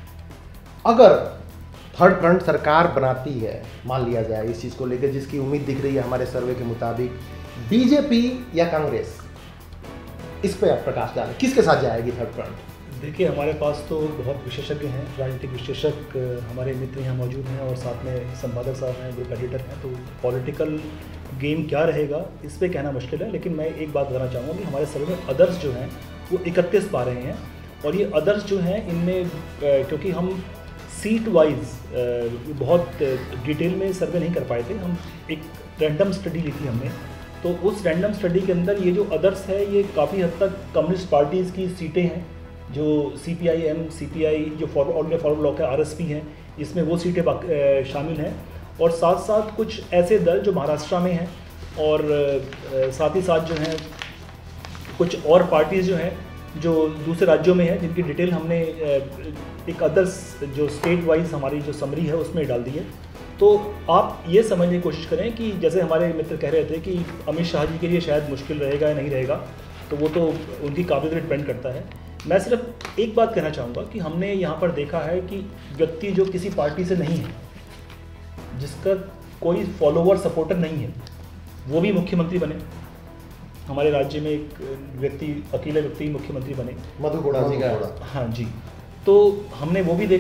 Speaker 1: अगर थर्ड फ्रंट सरकार बनाती है, मान लिया जाए इस चीज़ को लेकर, जिसकी उम्मीद दिख रही है हमारे सर्वे के मुताबिक, बीजेपी या कांग्रेस, इस पे आप प्रकाश डालें, किसके साथ जाएगी थर्ड फ्रंट?
Speaker 2: देखिए, हमारे पास तो बहुत विशेषज्ञ हैं, राजनीतिक विशेषज्ञ हमारे मित्र यहाँ मौजूद हैं, और साथ में संपादक साहब हैं, ग्रुप एडिटर हैं। तो पॉलिटिकल गेम क्या रहेगा इस पे कहना मुश्किल है, लेकिन मैं एक बात बताना चाहूँगा कि हमारे सर्वे में अदर्स जो हैं वो 31 पा रहे हैं, और ये अदर्स जो हैं इनमें क्योंकि हम सीट वाइज बहुत डिटेल में सर्वे नहीं कर पाए थे, हम एक रैंडम स्टडी ली थी हमने। तो उस रैंडम स्टडी के अंदर ये जो अदर्स है ये काफ़ी हद तक कम्युनिस्ट पार्टीज़ की सीटें हैं, जो CPI-M, CPI जो ऑल इंडिया फॉरवर्ड ब्लॉक है, RSP हैं, इसमें वो सीटें शामिल हैं, और साथ साथ कुछ ऐसे दल जो महाराष्ट्र में हैं, और साथ ही साथ जो हैं कुछ और पार्टीज़ जो हैं जो दूसरे राज्यों में हैं, जिनकी डिटेल हमने एक अदर्स जो स्टेट वाइज हमारी जो समरी है उसमें डाल दी है। तो आप ये समझने की कोशिश करें कि जैसे हमारे मित्र कह रहे थे कि अमित शाह जी के लिए शायद मुश्किल रहेगा या नहीं रहेगा, तो वो तो उनकी काबिलियत पर डिपेंड करता है। मैं सिर्फ एक बात कहना चाहूँगा कि हमने यहाँ पर देखा है कि व्यक्ति जो किसी पार्टी से नहीं है, जिसका कोई फॉलोवर सपोर्टर नहीं है, वो भी मुख्यमंत्री बने। हमारे राज्य में एक व्यक्ति, अकेले व्यक्ति मुख्यमंत्री बने,
Speaker 1: मधु कोड़ा जी का।
Speaker 2: हाँ जी। तो हमने वो भी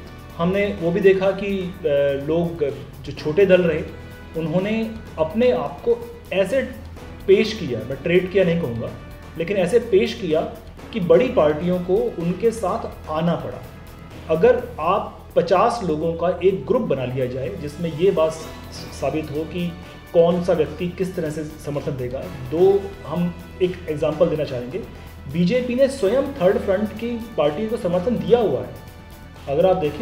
Speaker 2: देखा कि लोग जो छोटे दल रहे, उन्होंने अपने आप को ऐसे पेश किया, मैं ट्रेड किया नहीं कहूँगा, लेकिन ऐसे पेश किया कि बड़ी पार्टियों को उनके साथ आना पड़ा। अगर आप 50 लोगों का एक ग्रुप बना लिया जाए जिसमें ये बात साबित हो कि कौन सा व्यक्ति किस तरह से समर्थन देगा। हम एक एग्जांपल देना चाहेंगे, बीजेपी ने स्वयं थर्ड फ्रंट की पार्टी को समर्थन दिया हुआ है। अगर आप देखें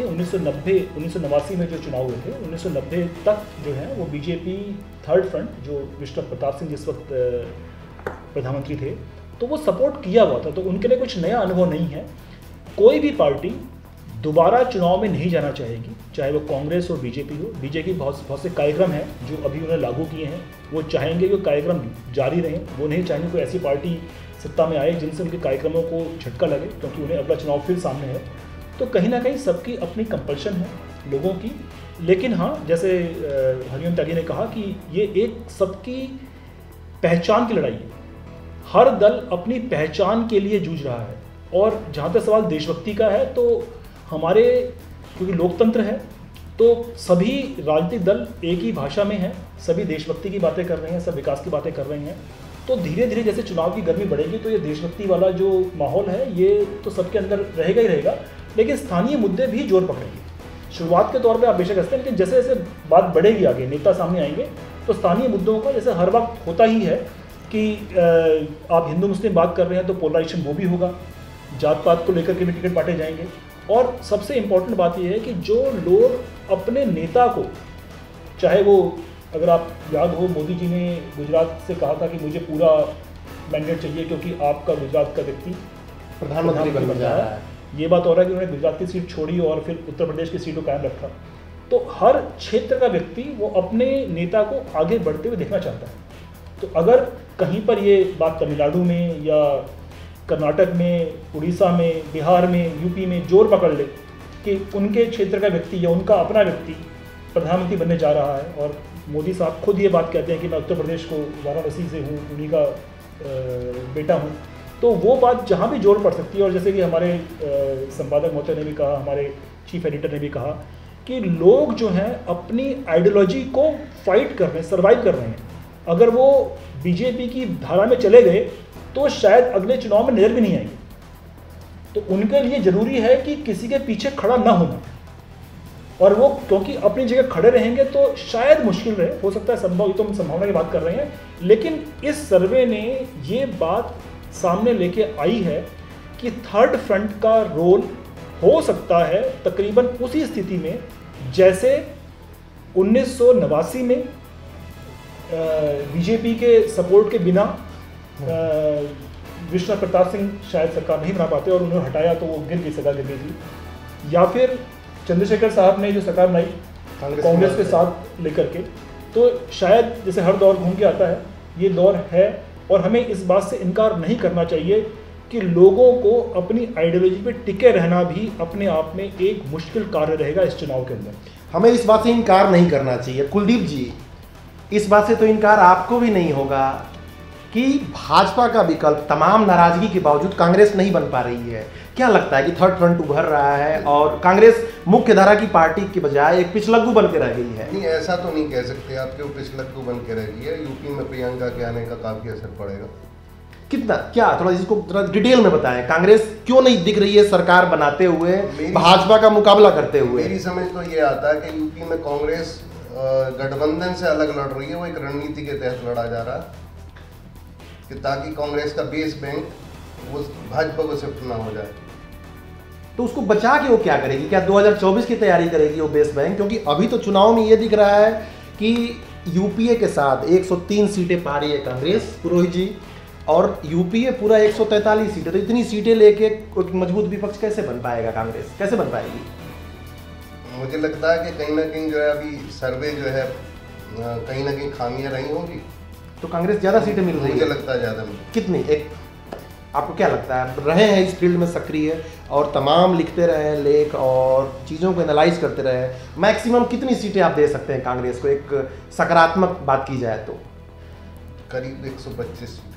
Speaker 2: 1989 में जो चुनाव हुए थे, 1990 तक जो है वो बीजेपी थर्ड फ्रंट, जो विष्णु प्रताप सिंह जिस वक्त प्रधानमंत्री थे, तो वो सपोर्ट किया हुआ था। तो उनके लिए कुछ नया अनुभव नहीं है। कोई भी पार्टी दोबारा चुनाव में नहीं जाना चाहेगी, चाहे वो कांग्रेस हो, बीजेपी हो। बीजेपी बहुत से कार्यक्रम हैं जो अभी उन्होंने लागू किए हैं, वो चाहेंगे कि कार्यक्रम जारी रहें। वो नहीं चाहेंगे कोई ऐसी पार्टी सत्ता में आए जिनसे उनके कार्यक्रमों को झटका लगे, क्योंकि उन्हें अगला चुनाव फिर सामने है। तो कहीं ना कहीं सबकी अपनी कंपल्शन है लोगों की। लेकिन हाँ, जैसे हरिओम त्यागी ने कहा कि ये एक सबकी पहचान की लड़ाई है। हर दल अपनी पहचान के लिए जूझ रहा है। और जहाँ तक सवाल देशभक्ति का है, तो हमारे क्योंकि लोकतंत्र है, तो सभी राजनीतिक दल एक ही भाषा में हैं, सभी देशभक्ति की बातें कर रहे हैं, सब विकास की बातें कर रहे हैं। तो धीरे धीरे जैसे चुनाव की गर्मी बढ़ेगी, तो ये देशभक्ति वाला जो माहौल है ये तो सबके अंदर रहेगा ही रहेगा, लेकिन स्थानीय मुद्दे भी जोर पकड़ेंगे। शुरुआत के तौर पे आप बेशक हंसते हैं, लेकिन जैसे जैसे बात बढ़ेगी, आगे नेता सामने आएंगे, तो स्थानीय मुद्दों का, जैसे हर वक्त होता ही है कि आप हिंदू मुस्लिम बात कर रहे हैं तो पोलराइजेशन वो भी होगा, जात पात को लेकर के भी टिकट बांटे जाएंगे। और सबसे इम्पोर्टेंट बात यह है कि जो लोग अपने नेता को, चाहे वो, अगर आप याद हो, मोदी जी ने गुजरात से कहा था कि मुझे पूरा मैंडेट चाहिए क्योंकि आपका गुजरात का व्यक्ति
Speaker 1: प्रधानमंत्री बन जा रहा है।
Speaker 2: ये बात हो रहा है कि उन्होंने गुजरात की सीट छोड़ी और फिर उत्तर प्रदेश की सीट को कायम रखा। तो हर क्षेत्र का व्यक्ति वो अपने नेता को आगे बढ़ते हुए देखना चाहता है। तो अगर कहीं पर ये बात तमिलनाडु में या कर्नाटक में, उड़ीसा में, बिहार में, यूपी में जोर पकड़ ले कि उनके क्षेत्र का व्यक्ति या उनका अपना व्यक्ति प्रधानमंत्री बनने जा रहा है, और मोदी साहब खुद ये बात कहते हैं कि मैं उत्तर प्रदेश को वाराणसी से हूँ, उन्हीं का बेटा हूँ, तो वो बात जहाँ भी जोर पड़ सकती है। और जैसे कि हमारे संपादक महोदय ने भी कहा, हमारे चीफ एडिटर ने भी कहा कि लोग जो हैं अपनी आइडियोलॉजी को फाइट कर रहे हैं, सर्वाइव कर रहे हैं। अगर वो बीजेपी की धारा में चले गए तो शायद अगले चुनाव में नजर भी नहीं आएंगे। तो उनके लिए ज़रूरी है कि किसी के पीछे खड़ा ना होना, और वो क्योंकि अपनी जगह खड़े रहेंगे तो शायद मुश्किल रहे, हो सकता है संभव, तो हम संभावना की बात कर रहे हैं। लेकिन इस सर्वे ने ये बात सामने लेके आई है कि थर्ड फ्रंट का रोल हो सकता है तकरीबन उसी स्थिति में जैसे 1989 में बीजेपी के सपोर्ट के बिना विष्णु प्रताप सिंह शायद सरकार नहीं बना पाते और उन्हें हटाया तो वो गिर गई, सगा गिर गई थी। या फिर चंद्रशेखर साहब ने जो सरकार बनाई कांग्रेस के साथ लेकर के, तो शायद जैसे हर दौर घूम के आता है, ये दौर है। और हमें इस बात से इनकार नहीं करना चाहिए कि लोगों को अपनी आइडियोलॉजी पे टिके रहना भी अपने आप में एक मुश्किल कार्य रहेगा इस चुनाव के अंदर।
Speaker 1: हमें इस बात से इनकार नहीं करना चाहिए। कुलदीप जी, इस बात से तो इनकार आपको भी नहीं होगा कि भाजपा का विकल्प तमाम नाराजगी के बावजूद कांग्रेस नहीं बन पा रही है। क्या लगता है कि थर्ड फ्रंट उभर रहा है और कांग्रेस मुख्य धारा की पार्टी के बजाय एक पिछलग्गू बन के रह गई है?
Speaker 4: नहीं, ऐसा तो नहीं कह सकते आपके, वो पिछलग्गू बन के रह गई है। यूपी में प्रियंका के आने का काफी असर पड़ेगा।
Speaker 1: कितना, क्या थोड़ा इसको थोड़ा डिटेल में बताएं। कांग्रेस क्यों नहीं दिख रही है सरकार बनाते हुए, भाजपा का मुकाबला करते हुए?
Speaker 4: मेरी समझ तो ये आता है कि यूपी में कांग्रेस गठबंधन से अलग लड़ रही है। वो एक रणनीति के तहत लड़ा जा रहा है कि ताकि कांग्रेस का बेस बैंक वो भाजपा को शिफ्ट ना हो जाए।
Speaker 1: तो उसको बचा के वो क्या करेगी? क्या 2024 की तैयारी करेगी वो बेस बैंक? क्योंकि अभी तो चुनाव में ये दिख रहा है कि यूपीए के साथ 103 सीटें पा रही है कांग्रेस, पुरोहित जी, और यूपीए पूरा 143 सीटें। तो इतनी सीटें लेके एक मजबूत विपक्ष कैसे बन पाएगा कांग्रेस, कैसे बन पाएगी?
Speaker 4: मुझे लगता है कि कहीं ना कहीं जो है अभी सर्वे जो है कहीं ना कहीं खामियां रही होंगी,
Speaker 1: तो कांग्रेस ज्यादा सीटें मिल रही है।
Speaker 4: मुझे लगता है ज्यादा।
Speaker 1: कितनी, एक आपको क्या लगता है? रहे हैं इस फील्ड में सक्रिय और तमाम लिखते रहे लेख और चीज़ों को एनालाइज करते रहे, मैक्सिमम कितनी सीटें आप दे सकते हैं कांग्रेस को? एक सकारात्मक बात की जाए तो
Speaker 4: करीब 125 सीटें,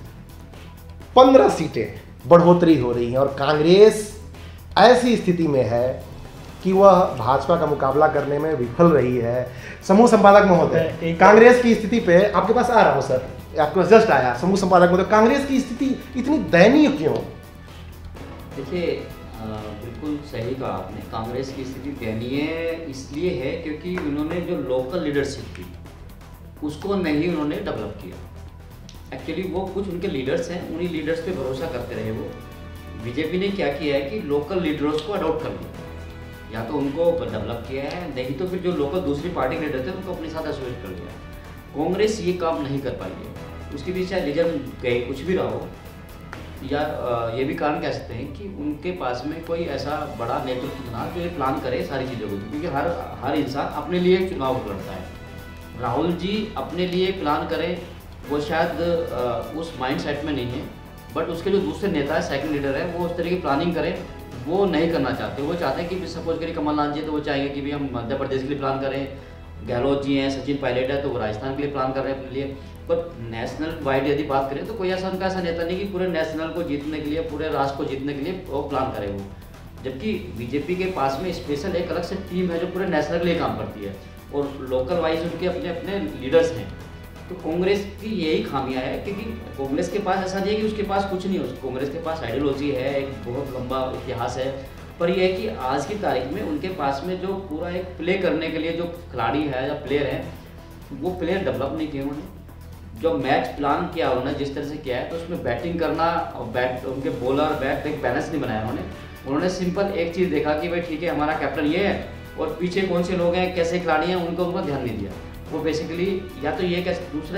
Speaker 1: 15 सीटें बढ़ोतरी हो रही हैं और कांग्रेस ऐसी स्थिति में है कि वह भाजपा का मुकाबला करने में विफल रही है। समूह संपादक महोदय, कांग्रेस की स्थिति पे आपके पास आ रहा हूँ सर, आपके पास जस्ट आया। समूह संपादक महोदय, कांग्रेस की स्थिति इतनी दयनीय क्यों?
Speaker 3: देखिए, बिल्कुल सही कहा आपने। कांग्रेस की स्थिति दयनीय इसलिए है क्योंकि उन्होंने जो लोकल लीडरशिप थी उसको नहीं उन्होंने डेवलप किया। एक्चुअली वो कुछ उनके लीडर्स हैं, उन्हीं लीडर्स पे भरोसा करते रहे वो। बीजेपी ने क्या किया है कि लोकल लीडर्स को अडॉप्ट कर लिया, या तो उनको डेवलप किया है, नहीं तो फिर जो लोकल दूसरी पार्टी के लीडर थे उनको अपने साथ एसोसिएट कर लिया। कांग्रेस ये काम नहीं कर पाई है। उसके पीछे रीजन गए कुछ भी रहा हो, या ये भी कारण कह सकते हैं कि उनके पास में कोई ऐसा बड़ा नेतृत्व था जो ये प्लान करे सारी चीज़ों को, क्योंकि हर इंसान अपने लिए चुनाव लड़ता है। राहुल जी अपने लिए प्लान करें वो शायद उस माइंड सेट में नहीं है, बट उसके जो दूसरे नेता है, सेकंड लीडर है, वो उस तरह की प्लानिंग करें, वो नहीं करना चाहते। वो चाहते हैं कि सपोज करिए कमलनाथ जी तो वो चाहेंगे कि भी हम मध्य प्रदेश के लिए प्लान करें, गहलोत जी हैं, सचिन पायलट है तो वो राजस्थान के लिए प्लान कर रहे हैं अपने लिए। पर नेशनल वाइड यदि बात करें तो कोई ऐसा उनका ऐसा नेता नहीं कि पूरे नेशनल को जीतने के लिए, पूरे राष्ट्र को जीतने के लिए वो प्लान करे वो। जबकि बीजेपी के पास में स्पेशल एक अलग से टीम है जो पूरे नेशनल के लिए काम करती है, और लोकल वाइज उनके अपने अपने लीडर्स हैं। तो कांग्रेस की यही खामियां है, क्योंकि कांग्रेस के पास ऐसा नहीं है कि उसके पास कुछ नहीं हो। कांग्रेस के पास आइडियोलॉजी है, एक बहुत लंबा इतिहास है, पर यह है कि आज की तारीख में उनके पास में जो पूरा एक प्ले करने के लिए जो खिलाड़ी है या प्लेयर है, वो प्लेयर डेवलप नहीं किए उन्होंने। जो मैच प्लान किया उन्होंने जिस तरह से किया है, तो उसमें बैटिंग करना और उनके बॉलर बैट एक बैलेंस नहीं बनाया उन्होंने कुल एक चीज़ देखा कि भाई ठीक है हमारा कैप्टन ये है और पीछे कौन से लोग हैं, कैसे खिलाड़ी हैं, उनका ध्यान नहीं दिया। वो बेसिकली या तो ये कह दूसरा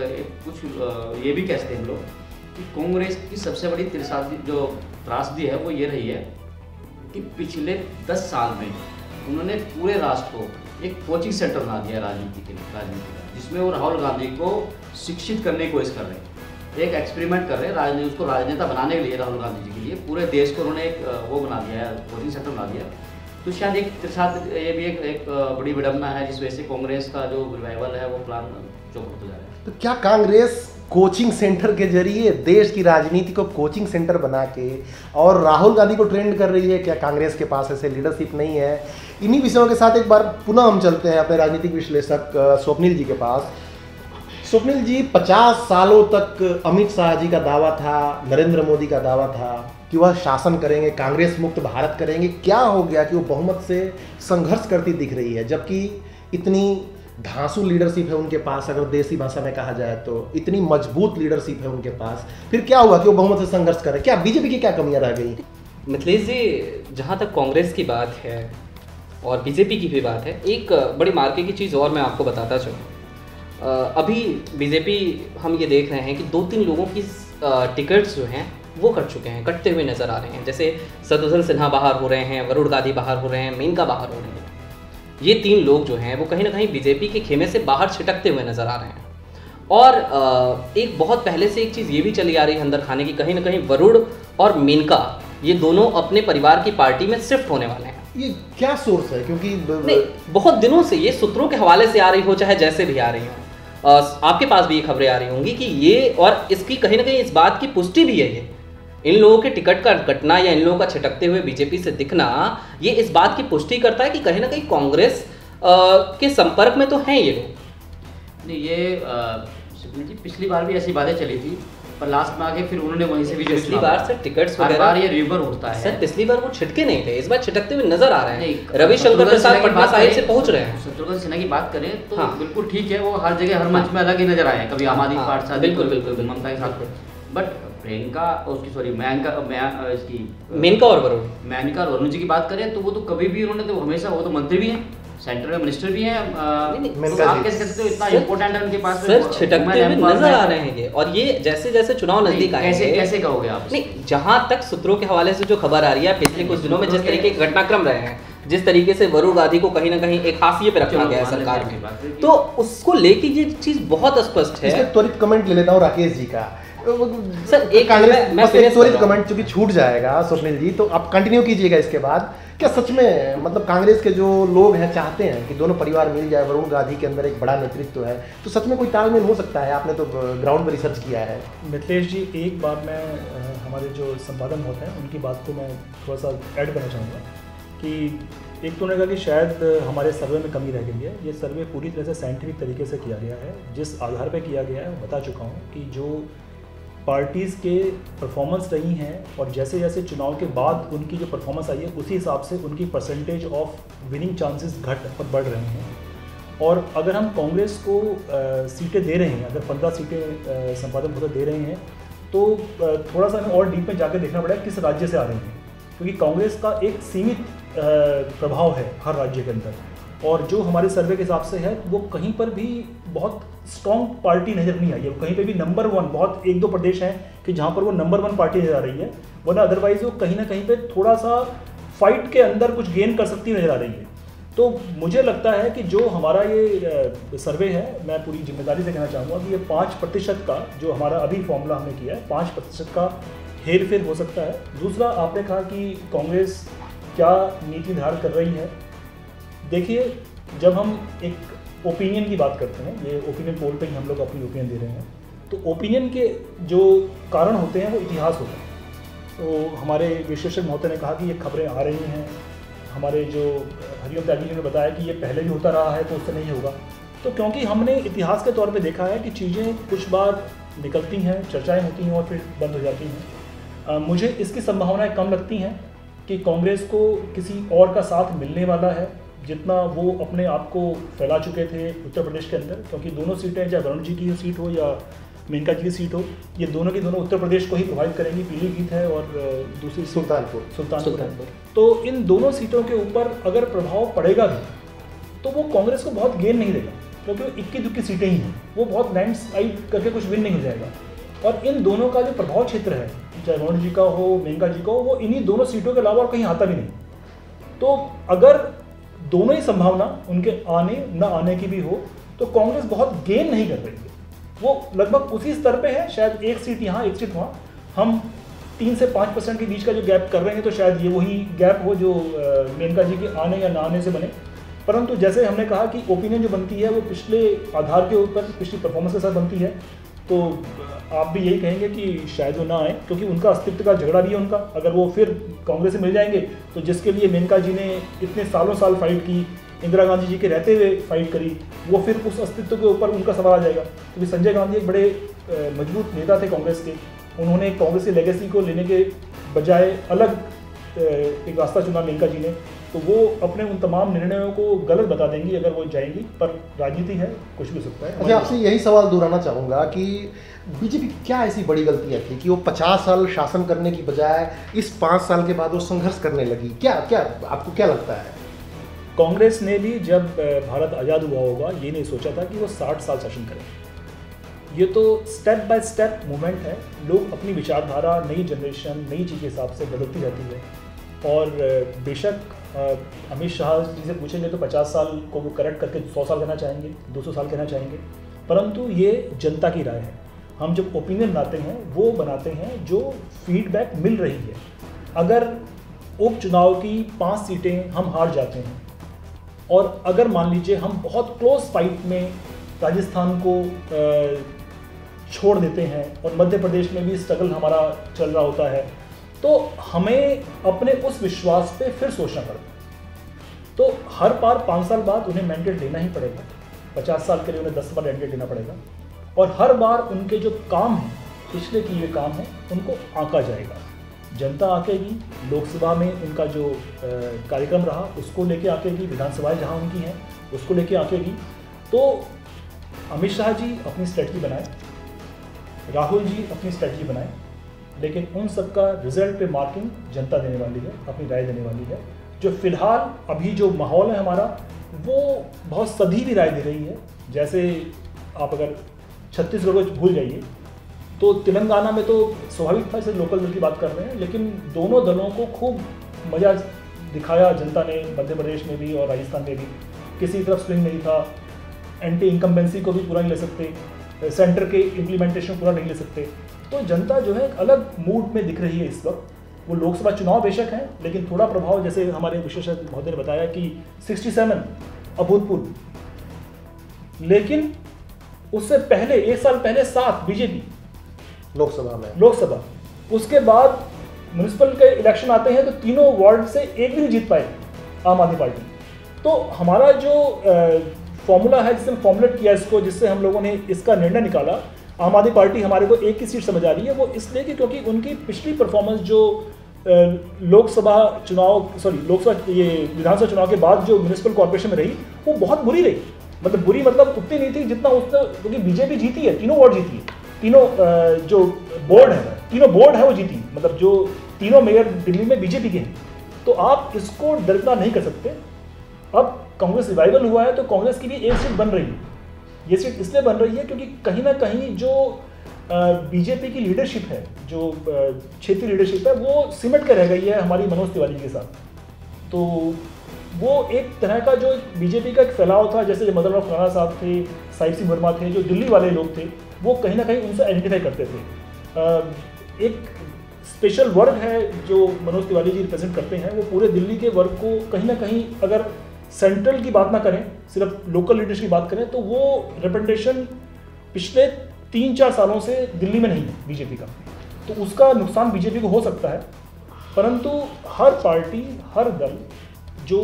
Speaker 3: कुछ ये भी कह सकते हैं हम लोग कि कांग्रेस की सबसे बड़ी त्रासदी है वो ये रही है कि पिछले 10 साल में उन्होंने पूरे राष्ट्र को एक कोचिंग सेंटर बना दिया राजनीति का, जिसमें वो राहुल गांधी को शिक्षित करने की कोशिश कर रहे हैं, एक एक्सपेरिमेंट कर रहे हैं राजनीति, उसको राजनेता बनाने के लिए राहुल गांधी जी के लिए पूरे देश को उन्होंने एक वो बना दिया है, कोचिंग सेंटर बना दिया। तो शायद एक साथ ये भी एक बड़ी विडंबना है जिस वजह से कांग्रेस का जो रिवाइवल है वो प्लान चौपट हो जा रहा है।
Speaker 1: तो क्या कांग्रेस कोचिंग सेंटर के जरिए देश की राजनीति को कोचिंग सेंटर बना के और राहुल गांधी को ट्रेंड कर रही है? क्या कांग्रेस के पास ऐसे लीडरशिप नहीं है? इन्हीं विषयों के साथ एक बार पुनः हम चलते हैं अपने राजनीतिक विश्लेषक स्वप्निल जी के पास। स्वप्निल जी, 50 सालों तक अमित शाह जी का दावा था, नरेंद्र मोदी का दावा था कि वह शासन करेंगे, कांग्रेस मुक्त भारत करेंगे। क्या हो गया कि वो बहुमत से संघर्ष करती दिख रही है, जबकि इतनी धांसू लीडरशिप है उनके पास, अगर देसी भाषा में कहा जाए तो इतनी मजबूत लीडरशिप है उनके पास, फिर क्या हुआ कि वो बहुमत से संघर्ष करें? क्या बीजेपी की क्या कमियां रह गई?
Speaker 5: मिथिलेश जी, जहाँ तक कांग्रेस की बात है और बीजेपी की भी बात है, एक बड़ी मार्के की चीज़ और मैं आपको बताता चलूँ। अभी बीजेपी हम ये देख रहे हैं कि 2-3 लोगों की टिकट्स जो हैं वो कट चुके हैं, कटते हुए नजर आ रहे हैं। जैसे शत्रुघ्न सिन्हा बाहर हो रहे हैं, वरुण गांधी बाहर हो रहे हैं, मेनका बाहर हो रहे हैं। ये 3 लोग जो हैं वो कहीं ना कहीं बीजेपी के खेमे से बाहर छिटकते हुए नजर आ रहे हैं। और एक बहुत पहले से एक चीज़ ये भी चली आ रही है अंदर खाने की, कहीं ना कहीं वरुण और मेनका ये दोनों अपने परिवार की पार्टी में शिफ्ट होने वाले हैं।
Speaker 1: ये क्या सोर्स है? क्योंकि
Speaker 5: नहीं, बहुत दिनों से ये सूत्रों के हवाले से आ रही हो, चाहे जैसे भी आ रही हो, आपके पास भी ये खबरें आ रही होंगी कि ये, और इसकी कहीं ना कहीं इस बात की पुष्टि भी है, ये इन लोगों के टिकट का कटना या इन लोगों का छिटकते हुए बीजेपी से दिखना, ये इस बात की पुष्टि करता है कि कहीं ना कहीं कांग्रेस के संपर्क में तो हैं ये लोग।
Speaker 3: नहीं, ये सुप्रीम जी पिछली बार भी ऐसी बातें चली थी, पर लास्ट में आके फिर उन्होंने वहीं से भी
Speaker 5: पिछली बार सर टिकट्स
Speaker 3: हर
Speaker 5: वगैरह
Speaker 3: बार ये रिवर उठता है
Speaker 5: सर, पिछली बार वो छिटके नहीं थे, इस बार छिटकते हुए नजर आ रहे हैं।
Speaker 3: नहीं,
Speaker 5: रविशंकर प्रसाद पटना साहिब से पहुंच रहे हैं।
Speaker 3: शत्रुघ्न सिन्हा की बात करें तो
Speaker 5: हाँ।
Speaker 3: बिल्कुल ठीक है, वो हर जगह हर मंच में अलग ही नजर आए हैं, कभी आम आदमी
Speaker 5: हाँ,
Speaker 3: पार्टी साथ,
Speaker 5: बिल्कुल, बिल्कुल,
Speaker 3: ममता के साथ, बट प्रियंका उसकी सॉरी इसकी
Speaker 5: मेनका और वरुण,
Speaker 3: मेनका और वरुण जी की बात करें तो वो तो कभी भी उन्होंने तो हमेशा, वो तो मंत्री भी हैं, सेंटर में मिनिस्टर भी हैं, तो आप कैसे कहते हो इतना इंपॉर्टेंट है उनके पास
Speaker 5: सर छिटकते हुए नजर आ रहे हैं ये। और ये जैसे जैसे चुनाव नजदीक आएंगे,
Speaker 3: कैसे कहोगे आप?
Speaker 5: नहीं, जहां तक सूत्रों के हवाले से जो खबर आ रही है, पिछले कुछ दिनों में जिस तरीके के घटनाक्रम रहे हैं, जिस तरीके से वरुण गांधी को कहीं ना कहीं एक हाशिए पे रखा गया है सरकार में, तो उसको लेके ये चीज बहुत स्पष्ट है।
Speaker 1: त्वरित कमेंट ले लेता हूँ राकेश जी का।
Speaker 5: सर एक
Speaker 1: मैं त्वरित कमेंट चूंकि छूट जाएगा स्वप्निल जी, तो आप कंटिन्यू कीजिएगा इसके बाद। क्या सच में मतलब कांग्रेस के जो लोग हैं चाहते हैं कि दोनों परिवार मिल जाए, वरुण गांधी के अंदर एक बड़ा नेतृत्व है, तो सच में कोई तालमेल हो सकता है? आपने तो ग्राउंड पर रिसर्च किया है।
Speaker 2: मिथिलेश जी, एक बात मैं हमारे जो संपादन होते हैं उनकी बात को मैं थोड़ा सा ऐड करना चाहूँगा कि एक तो उन्होंने कहा कि शायद हमारे सर्वे में कमी रह गई है। ये सर्वे पूरी तरह से साइंटिफिक तरीके से किया गया है, जिस आधार पर किया गया है बता चुका हूँ कि जो पार्टीज़ के परफॉर्मेंस रही हैं और जैसे जैसे चुनाव के बाद उनकी जो परफॉर्मेंस आई है उसी हिसाब से उनकी परसेंटेज ऑफ विनिंग चांसेस घट और बढ़ रहे हैं। और अगर हम कांग्रेस को सीटें दे रहे हैं, अगर 15 सीटें संपादन होकर दे रहे हैं, तो थोड़ा सा हमें और डीप में जाकर देखना पड़ेगा किस राज्य से आ रहे हैं, क्योंकि कांग्रेस का एक सीमित प्रभाव है हर राज्य के अंदर, और जो हमारे सर्वे के हिसाब से है वो कहीं पर भी बहुत स्ट्रॉन्ग पार्टी नज़र नहीं आई है। कहीं पे भी नंबर 1, बहुत 1-2 प्रदेश हैं कि जहाँ पर वो नंबर 1 पार्टी नज़र आ रही है, वरना अदरवाइज वो कहीं ना कहीं पे थोड़ा सा फाइट के अंदर कुछ गेन कर सकती नज़र आ रही है। तो मुझे लगता है कि जो हमारा ये सर्वे है, मैं पूरी जिम्मेदारी से कहना चाहूँगा कि ये 5% का जो हमारा अभी फॉर्मूला हमने किया है, 5% का हेर फेर हो सकता है। दूसरा, आपने कहा कि कांग्रेस क्या नीति निर्धारण कर रही है। देखिए, जब हम एक ओपिनियन की बात करते हैं, ये ओपिनियन पोल पे ही हम लोग अपनी ओपिनियन दे रहे हैं, तो ओपिनियन के जो कारण होते हैं वो इतिहास होते हैं। तो हमारे विशेषज्ञ महोदय ने कहा कि ये खबरें आ रही हैं, हमारे जो हरिओम त्यागी जी ने बताया कि ये पहले भी होता रहा है तो उससे नहीं होगा। तो क्योंकि हमने इतिहास के तौर पे देखा है कि चीज़ें कुछ बार निकलती हैं, चर्चाएँ होती हैं और फिर बंद हो जाती हैं। मुझे इसकी संभावनाएँ कम लगती हैं कि कांग्रेस को किसी और का साथ मिलने वाला है, जितना वो अपने आप को फैला चुके थे उत्तर प्रदेश के अंदर, क्योंकि दोनों सीटें, चाहे वरुण जी की सीट हो या मेनका जी की सीट हो, ये दोनों की दोनों उत्तर प्रदेश को ही प्रभावित करेंगी। पीलीभीत है और दूसरी सुल्तानपुर। तो इन दोनों सीटों के ऊपर अगर प्रभाव पड़ेगा भी तो वो कांग्रेस को बहुत गेन नहीं देगा, क्योंकि वो 21-22 सीटें ही हैं, वो बहुत लैंडस्लाइड करके कुछ विन नहीं हो जाएगा। और इन दोनों का जो प्रभाव क्षेत्र है, चाहे वरुण जी का हो, मेनका जी का हो, वो इन्हीं दोनों सीटों के अलावा और कहीं आता भी नहीं। तो अगर दोनों ही संभावना उनके आने न आने की भी हो तो कांग्रेस बहुत गेन नहीं कर रही है, वो लगभग उसी स्तर पे है, शायद 1 सीट यहाँ 1 सीट वहाँ। हम 3 से 5% के बीच का जो गैप कर रहे हैं, तो शायद ये वही गैप हो जो मेनका जी के आने या ना आने से बने। परंतु जैसे हमने कहा कि ओपिनियन जो बनती है वो पिछले आधार के ऊपर, पिछली परफॉर्मेंस के साथ बनती है, तो आप भी यही कहेंगे कि शायद वो ना आए, क्योंकि उनका अस्तित्व का झगड़ा भी है उनका। अगर वो फिर कांग्रेस से मिल जाएंगे तो जिसके लिए मेनका जी ने इतने सालों साल फाइट की, इंदिरा गांधी जी के रहते हुए फाइट करी, वो फिर उस अस्तित्व के ऊपर उनका सवाल आ जाएगा। क्योंकि संजय गांधी एक बड़े मजबूत नेता थे कांग्रेस के, उन्होंने कांग्रेस की लेगेसी को लेने के बजाय अलग एक रास्ता चुना मेनका जी ने, तो वो अपने उन तमाम निर्णयों को गलत बता देंगी अगर वो जाएंगी। पर राजनीति है, कुछ भी हो सकता है।
Speaker 1: अच्छा, आपसे यही सवाल दोहराना चाहूँगा कि बीजेपी क्या ऐसी बड़ी गलतियाँ थी कि वो 50 साल शासन करने की बजाय इस 5 साल के बाद वो संघर्ष करने लगी? क्या आपको क्या लगता है?
Speaker 2: कांग्रेस ने भी जब भारत आज़ाद हुआ होगा ये नहीं सोचा था कि वो 60 साल शासन करें। ये तो स्टेप बाय स्टेप मूवमेंट है। लोग अपनी विचारधारा, नई जनरेशन, नई चीज़ के हिसाब से बदलती रहती है। और बेशक अमित शाह जी से पूछेंगे तो 50 साल को वो करेक्ट करके 100 साल कहना चाहेंगे, 200 साल कहना चाहेंगे, परंतु ये जनता की राय है। हम जब ओपिनियन बनाते हैं वो बनाते हैं जो फीडबैक मिल रही है। अगर उपचुनाव की 5 सीटें हम हार जाते हैं और अगर मान लीजिए हम बहुत क्लोज फाइट में राजस्थान को छोड़ देते हैं और मध्य प्रदेश में भी स्ट्रगल हमारा चल रहा होता है, तो हमें अपने उस विश्वास पे फिर सोचना पड़ता है। तो हर बार 5 साल बाद उन्हें मैंडेट लेना ही पड़ेगा, 50 साल के लिए उन्हें 10 बार मैंडेट लेना पड़ेगा, और हर बार उनके जो काम हैं, पिछले किए हुए काम हैं, उनको आंका जाएगा। जनता आकेगी, लोकसभा में उनका जो कार्यक्रम रहा उसको लेके आकेगी, विधानसभाएं जहां उनकी हैं उसको लेके आकेगी। तो अमित शाह जी अपनी स्ट्रेटजी बनाए, राहुल जी अपनी स्ट्रेटजी बनाए, लेकिन उन सबका रिजल्ट पे मार्किंग जनता देने वाली है, अपनी राय देने वाली है। जो फिलहाल अभी जो माहौल है हमारा, वो बहुत सधी भी राय दे रही है। जैसे आप अगर छत्तीसगढ़ को भूल जाइए तो तेलंगाना में तो स्वाभाविक था, इसे लोकल दल की बात कर रहे हैं, लेकिन दोनों दलों को खूब मजा दिखाया जनता ने, मध्य प्रदेश में भी और राजस्थान में भी। किसी तरफ स्विंग नहीं था, एंटी इनकम्बेंसी को भी पूरा नहीं ले सकते, सेंटर के इम्प्लीमेंटेशन पूरा नहीं ले सकते। तो जनता जो है एक अलग मूड में दिख रही है इस वक्त। वो लोकसभा चुनाव बेशक हैं, लेकिन थोड़ा प्रभाव, जैसे हमारे विशेषज्ञ महोदय ने बताया कि 67 अभूतपूर्व, लेकिन उससे पहले 1 साल पहले 7 बीजेपी लोकसभा, उसके बाद म्युनिसिपल के इलेक्शन आते हैं तो तीनों वार्ड से एक भी नहीं जीत पाए आम आदमी पार्टी। तो हमारा जो फॉर्मूला है, जिसने फॉर्मुलेट किया इसको, जिससे हम लोगों ने इसका निर्णय निकाला, आम आदमी पार्टी हमारे को एक ही सीट समझ आ रही है, वो इसलिए कि क्योंकि उनकी पिछली परफॉर्मेंस जो लोकसभा ये विधानसभा चुनाव के बाद जो म्युनिसिपल कॉर्पोरेशन में रही, वो बहुत बुरी रही। मतलब बुरी मतलब उतनी नहीं थी जितना उसने, क्योंकि बीजेपी जीती है, तीनों वार्ड जीती है, तीनों जो बोर्ड है, तीनों बोर्ड है वो जीती, मतलब जो तीनों मेयर दिल्ली में बीजेपी के हैं। तो आप इसको दरकिनार नहीं कर सकते। अब कांग्रेस रिवाइवल हुआ है तो कांग्रेस की भी एक सीट बन रही है। ये सीट इसलिए बन रही है क्योंकि कहीं ना कहीं जो बीजेपी की लीडरशिप है, जो क्षेत्रीय लीडरशिप है, वो सिमट कर रह गई है हमारी मनोज तिवारी के साथ। तो वो एक तरह का जो बीजेपी का एक फैलाव था, जैसे मदन लाल खुराना साहब थे, साहिब सिंह वर्मा थे, जो दिल्ली वाले लोग थे, वो कहीं ना कहीं उनसे आइडेंटिफाई करते थे। एक स्पेशल वर्ग है जो मनोज तिवारी जी रिप्रेजेंट करते हैं, वो पूरे दिल्ली के वर्ग को कहीं ना कहीं, अगर सेंट्रल की बात ना करें, सिर्फ लोकल लीडर्स की बात करें, तो वो रिप्रेजेंटेशन पिछले 3-4 सालों से दिल्ली में नहीं है बीजेपी का। तो उसका नुकसान बीजेपी को हो सकता है, परंतु हर पार्टी, हर दल जो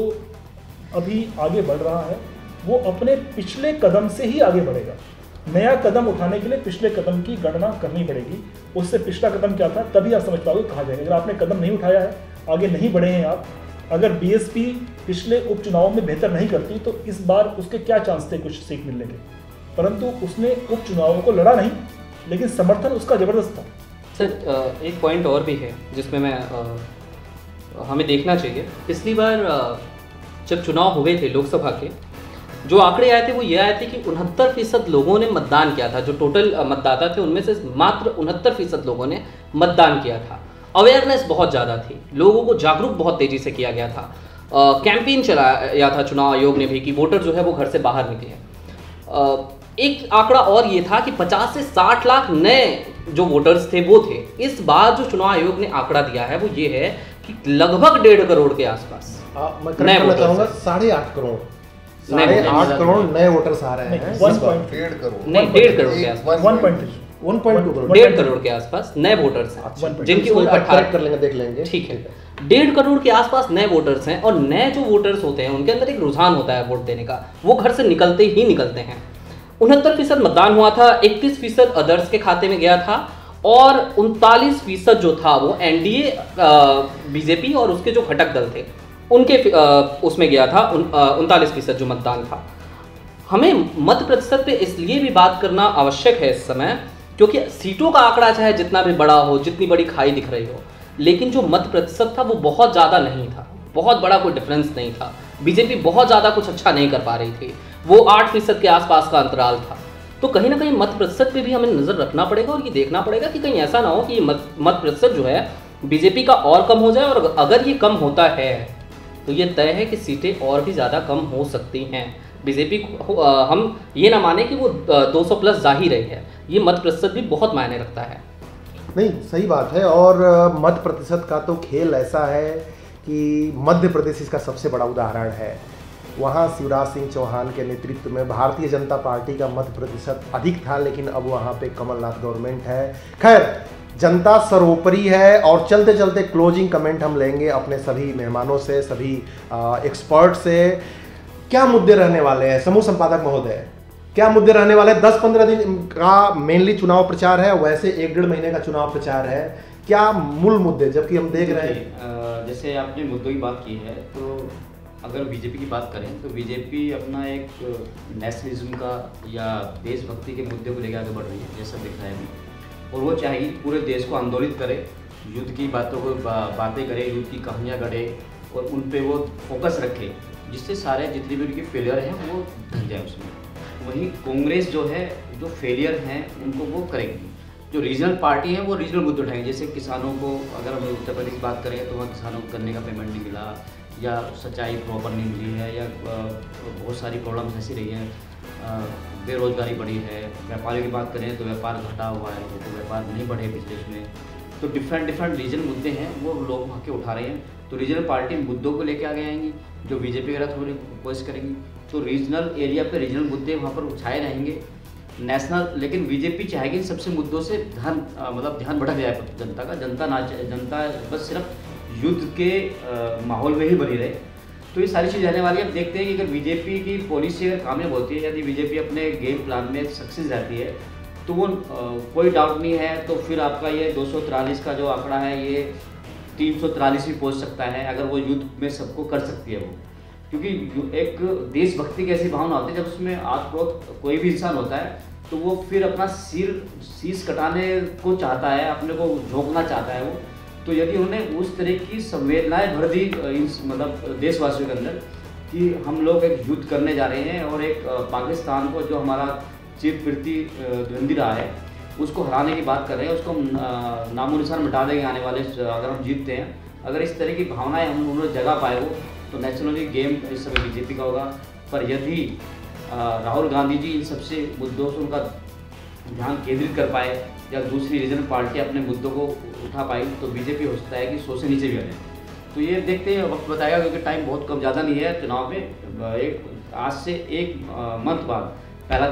Speaker 2: अभी आगे बढ़ रहा है, वो अपने पिछले कदम से ही आगे बढ़ेगा। नया कदम उठाने के लिए पिछले कदम की गणना करनी पड़ेगी, उससे पिछला कदम क्या था तभी आप समझ पाओगे कहाँ जाएंगे। अगर आपने कदम नहीं उठाया है, आगे नहीं बढ़े हैं आप, अगर बीएसपी पिछले उपचुनाव में बेहतर नहीं करती तो इस बार उसके क्या चांस थे कुछ सीट मिलने के, परंतु उसने उपचुनावों को लड़ा नहीं, लेकिन समर्थन उसका जबरदस्त था।
Speaker 5: सर एक पॉइंट और भी है जिसमें मैं हमें देखना चाहिए। पिछली बार जब चुनाव हुए थे लोकसभा के, जो आंकड़े आए थे वो ये आए थे कि 69% लोगों ने मतदान किया था। जो टोटल मतदाता थे उनमें से मात्र 69% लोगों ने मतदान किया था। अवेयरनेस बहुत ज़्यादा थी, लोगों को जागरूक बहुत तेज़ी से किया गया था। कैंपेन चलाया था चुनाव आयोग ने भी कि वोटर जो है वो घर से बाहर निकले। एक आंकड़ा और ये था कि 50 से 60 लाख नए जो वोटर्स थे वो थे। इस बार जो चुनाव आयोग ने आंकड़ा दिया है वो ये है कि लगभग 1.5 करोड़ के आसपास
Speaker 1: नए वोटर, 8.5 करोड़, 8.5 करोड़ नए वोटर्स आ रहे हैं।
Speaker 4: 1.5 करोड़
Speaker 5: नहीं, 1.5 करोड़ के आसपास,
Speaker 1: 1.2 करोड़,
Speaker 5: 1.5 करोड़ के आसपास नए वोटर्स हैं, जिनकी उम्र 18
Speaker 1: कर लेंगे, देख लेंगे,
Speaker 5: ठीक है। 1.5 करोड़ के आसपास नए वोटर्स हैं, और नए जो वोटर्स होते हैं उनके अंदर एक रुझान होता है वोट देने का, वो घर से निकलते ही निकलते हैं। 69% मतदान हुआ था, 31% अदर्स के खाते में गया था, और 39% जो था वो एनडीए बीजेपी और उसके जो घटक दल थे उनके उसमें गया था। 39% जो मतदान था। हमें मत प्रतिशत पे इसलिए भी बात करना आवश्यक है इस समय, क्योंकि सीटों का आंकड़ा चाहे जितना भी बड़ा हो, जितनी बड़ी खाई दिख रही हो, लेकिन जो मत प्रतिशत था वो बहुत ज़्यादा नहीं था, बहुत बड़ा कोई डिफरेंस नहीं था। बीजेपी बहुत ज़्यादा कुछ अच्छा नहीं कर पा रही थी, वो 8% के आसपास का अंतराल था। तो कहीं ना कहीं मत प्रतिशत पे भी हमें नज़र रखना पड़ेगा और ये देखना पड़ेगा कि कहीं ऐसा ना हो कि ये मत प्रतिशत जो है बीजेपी का और कम हो जाए, और अगर ये कम होता है तो ये तय है कि सीटें और भी ज़्यादा कम हो सकती हैं। बीजेपी हम ये ना माने कि वो 200 प्लस जा ही रही है, ये मत प्रतिशत भी बहुत मायने रखता है।
Speaker 1: नहीं, सही बात है। और मत प्रतिशत का तो खेल ऐसा है कि मध्य प्रदेश इसका सबसे बड़ा उदाहरण है। वहाँ शिवराज सिंह चौहान के नेतृत्व में भारतीय जनता पार्टी का मत प्रतिशत अधिक था, लेकिन अब वहाँ पे कमलनाथ गवर्नमेंट है। खैर, जनता सर्वोपरि है। और चलते चलते क्लोजिंग कमेंट हम लेंगे अपने सभी मेहमानों से, सभी एक्सपर्ट से। क्या मुद्दे रहने वाले हैं समूह संपादक महोदय? क्या मुद्दे रहने वाले हैं? 10-15 दिन का मेनली चुनाव प्रचार है, वैसे 1-1.5 महीने का चुनाव प्रचार है। क्या मूल मुद्दे, जबकि हम देख रहे हैं
Speaker 3: जैसे आपने मुद्दों की बात की है, तो अगर बीजेपी की बात करें तो बीजेपी अपना एक नेशनलिज्म का या देशभक्ति के मुद्दे को लेकर आगे बढ़ रही है, जैसा दिख रहा है अभी। और वो चाहेगी पूरे देश को आंदोलित करे, युद्ध की बातों को बातें करे, युद्ध की कहानियाँ गढ़े और उन पे वो फोकस रखे, जिससे सारे जितने भी उनके फेलियर हैं वो ढक जाए उसमें। वहीं कांग्रेस जो है, जो फेलियर हैं उनको वो करेगी। जो रीजनल पार्टी है वो रीजनल मुद्दे उठाएंगे, जैसे किसानों को, अगर हम उत्तर प्रदेश की बात करें तो वहाँ किसानों को गन्ने का पेमेंट नहीं मिला, या सिंचाई प्रॉपर नहीं मिली है, या बहुत सारी प्रॉब्लम्स ऐसी रही हैं, बेरोजगारी बढ़ी है। व्यापारियों की बात करें तो व्यापार घटा हुआ है, तो व्यापार नहीं बढ़े पिछले इसमें। तो डिफरेंट रीजनल मुद्दे हैं वो लोग वहाँ के उठा रहे हैं। तो रीजनल पार्टी मुद्दों को लेके आगे आएंगी, जो बीजेपी वगैरह थोड़ी कोशिश करेंगी। तो रीजनल एरिया पे रीजनल मुद्दे वहाँ पर उठाए रहेंगे। नेशनल, लेकिन बीजेपी चाहेगी सबसे मुद्दों से ध्यान भटक जाए जनता का। जनता बस सिर्फ युद्ध के माहौल में ही बनी रहे। तो ये सारी चीज़ रहने वाली है। अब देखते हैं कि अगर बीजेपी की पॉलिसी अगर कामयाब होती है, यदि बीजेपी अपने गेम प्लान में सक्सेस रहती है, तो वो कोई डाउट नहीं है, तो फिर आपका ये 243 का जो आंकड़ा है ये 343 भी पहुँच सकता है, अगर वो युद्ध में सबको कर सकती है वो। क्योंकि एक देशभक्ति की ऐसी भावना होती है, जब उसमें आत्मक्रोध कोई भी इंसान होता है तो वो फिर अपना शीश कटाने को चाहता है, अपने को झोंकना चाहता है वो। तो यदि उन्होंने उस तरह की संवेदनाएं भर दी मतलब देशवासियों के अंदर कि हम लोग एक युद्ध करने जा रहे हैं और एक पाकिस्तान को, जो हमारा चिरपीड़ित द्वंद्वी रहा है, उसको हराने की बात कर रहे हैं, उसको नामो निशान मिटा देंगे आने वाले, अगर हम जीतते हैं। अगर इस तरह की भावनाएं हम उन्होंने जगा पाए वो, तो नेचुरली गेम इस समय बीजेपी का होगा। पर यदि राहुल गांधी जी इन सबसे मुद्दों से उनका ध्यान केंद्रित कर पाए, या दूसरी रीजनल पार्टी अपने मुद्दों को उठा पाई, तो बीजेपी हो सकता है कि 100 से नीचे भी आ जाए। तो ये देखते हैं, वक्त बताएगा, क्योंकि टाइम बहुत कम ज़्यादा नहीं है चुनाव में। आज से 1 मंथ बाद पहला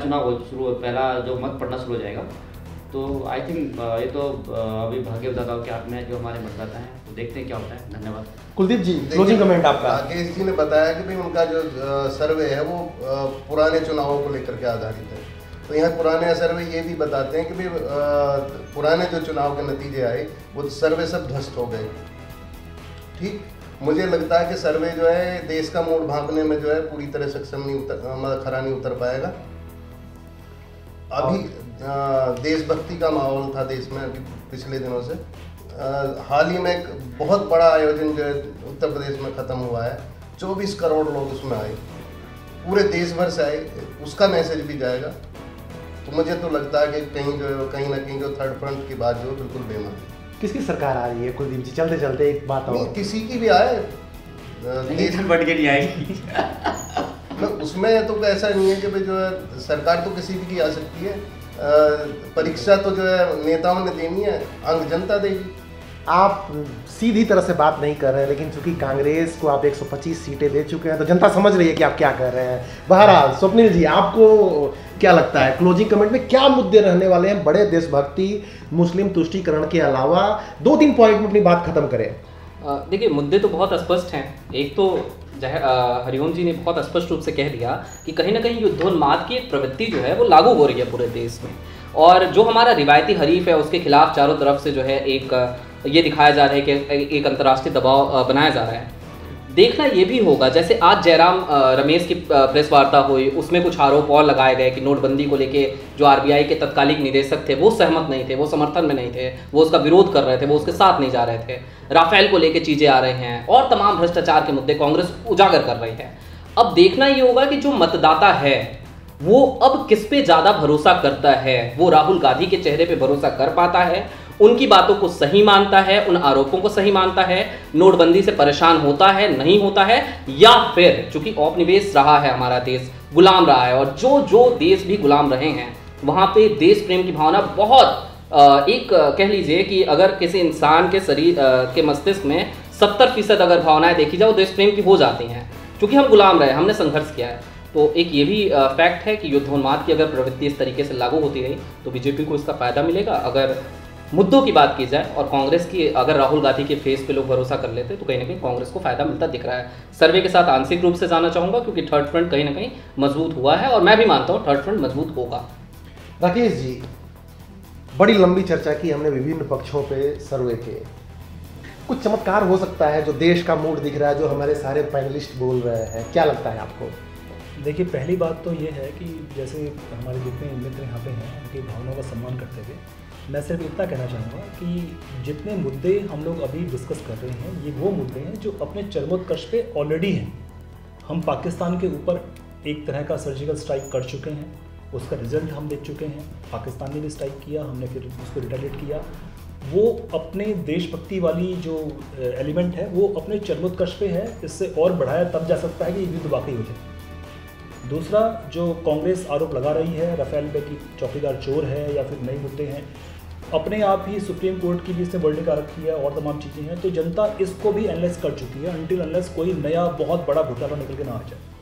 Speaker 3: जो मत पड़ना शुरू हो जाएगा। तो आई थिंक ये तो अभी भाग्य बताता के हाथ में है जो हमारे मतदाता हैं। तो देखते हैं क्या होता है। धन्यवाद।
Speaker 1: कुलदीप जी, क्लोजिंग कमेंट आपका।
Speaker 4: राकेश जी ने बताया कि भाई उनका जो सर्वे है वो पुराने चुनावों को लेकर के आधारित है। तो यहाँ पुराने सर्वे ये भी बताते हैं कि भाई पुराने जो चुनाव के नतीजे आए वो सर्वे सब ध्वस्त हो गए। ठीक, मुझे लगता है कि सर्वे जो है देश का मूड भांपने में जो है पूरी तरह सक्षम नहीं खरा नहीं उतर पाएगा। अभी देशभक्ति का माहौल था देश में अभी पिछले दिनों से। हाल ही में एक बहुत बड़ा आयोजन जो है उत्तर प्रदेश में ख़त्म हुआ है। 24 करोड़ लोग उसमें आए, पूरे देश भर से आए, उसका मैसेज भी जाएगा। तो मुझे तो लगता है कि कहीं ना कहीं जो थर्ड फ्रंट की बात जो बिल्कुल बेमान है।
Speaker 1: किसकी सरकार आ रही है कुलदीप जी? चलते चलते एक बात और,
Speaker 4: किसी की भी आए,
Speaker 3: बढ़ के नहीं आएगी।
Speaker 4: उसमें तो ऐसा नहीं है कि भाई जो है सरकार तो किसी भी की आ सकती है। परीक्षा तो जो है नेताओं ने देनी है, अंक जनता देगी।
Speaker 1: आप सीधी तरह से बात नहीं कर रहे हैं, लेकिन चूंकि कांग्रेस को आप 125 सीटें दे चुके हैं, तो जनता समझ रही है कि आप क्या कर रहे हैं। बहरहाल स्वप्निल जी, आपको क्या लगता है क्लोजिंग कमेंट में क्या मुद्दे रहने वाले हैं? बड़े देशभक्ति, मुस्लिम तुष्टीकरण के अलावा 2-3 पॉइंट में अपनी बात खत्म करें।
Speaker 5: देखिए, मुद्दे तो बहुत स्पष्ट हैं। एक तो हरिओम जी ने बहुत स्पष्ट रूप से कह दिया कि कहीं ना कहीं युद्धोन्माद की एक प्रवृत्ति जो है वो लागू हो रही है पूरे देश में, और जो हमारा रिवायती हरीफ है उसके खिलाफ चारों तरफ से जो है एक ये दिखाया जा रहा है कि एक अंतर्राष्ट्रीय दबाव बनाया जा रहा है। देखना ये भी होगा, जैसे आज जयराम रमेश की प्रेस वार्ता हुई, उसमें कुछ आरोप और लगाए गए कि नोटबंदी को लेके जो आरबीआई के तत्कालिक निदेशक थे वो सहमत नहीं थे, वो समर्थन में नहीं थे, वो उसका विरोध कर रहे थे, वो उसके साथ नहीं जा रहे थे। राफेल को लेके चीज़ें आ रही हैं और तमाम भ्रष्टाचार के मुद्दे कांग्रेस उजागर कर रही है। अब देखना ये होगा कि जो मतदाता है वो अब किस पे ज़्यादा भरोसा करता है? वो राहुल गांधी के चेहरे पे भरोसा कर पाता है, उनकी बातों को सही मानता है, उन आरोपों को सही मानता है, नोटबंदी से परेशान होता है, नहीं होता है, या फिर चूंकि औपनिवेश रहा है हमारा देश, गुलाम रहा है, और जो जो देश भी गुलाम रहे हैं वहाँ पे देश प्रेम की भावना बहुत एक कह लीजिए कि अगर किसी इंसान के शरीर के मस्तिष्क में 70% अगर भावनाएं देखी जाए वो देश प्रेम की हो जाती हैं, क्योंकि हम गुलाम रहे, हमने संघर्ष किया है। तो एक ये भी फैक्ट है कि युद्धोन्माद की अगर प्रवृत्ति इस तरीके से लागू होती रही तो बीजेपी को इसका फायदा मिलेगा। अगर मुद्दों की बात की जाए और कांग्रेस की, अगर राहुल गांधी के फेस पे लोग भरोसा कर लेते तो कहीं ना कहीं कांग्रेस को फायदा मिलता दिख रहा है। सर्वे के साथ आंशिक रूप से जाना चाहूँगा क्योंकि थर्ड फ्रंट कहीं ना कहीं मजबूत हुआ है और मैं भी मानता हूँ थर्ड फ्रंट मजबूत होगा।
Speaker 1: राकेश जी, बड़ी लंबी चर्चा की हमने विभिन्न पक्षों पे सर्वे के, कुछ चमत्कार हो सकता है जो देश का मूड दिख रहा है, जो हमारे सारे पैनलिस्ट बोल रहे हैं, क्या लगता है आपको?
Speaker 2: देखिए, पहली बात तो ये है कि जैसे हमारे जितने मित्र यहाँ पे हैं उनकी भावनाओं का सम्मान करते हुए मैं सिर्फ इतना कहना चाहूँगा कि जितने मुद्दे हम लोग अभी डिस्कस कर रहे हैं ये वो मुद्दे हैं जो अपने चरमोत्कर्ष पे ऑलरेडी हैं। हम पाकिस्तान के ऊपर एक तरह का सर्जिकल स्ट्राइक कर चुके हैं, उसका रिजल्ट हम देख चुके हैं। पाकिस्तान ने भी स्ट्राइक किया, हमने फिर उसको रिटेलिएट किया। वो अपने देशभक्ति वाली जो एलिमेंट है वो अपने चरमोत्कर्ष पे है, इससे और बढ़ाया तब जा सकता है कि युद्ध वाकई हो जाए। दूसरा, जो कांग्रेस आरोप लगा रही है राफेल पे कि चौकीदार चोर है या फिर नए मुद्दे हैं, अपने आप ही सुप्रीम कोर्ट की भी इसने वर्डिक्ट आ रखी है और तमाम चीज़ें हैं, तो जनता इसको भी एनालाइज कर चुकी है अनटिल अनलेस कोई नया बहुत बड़ा घोटाला निकल के ना आ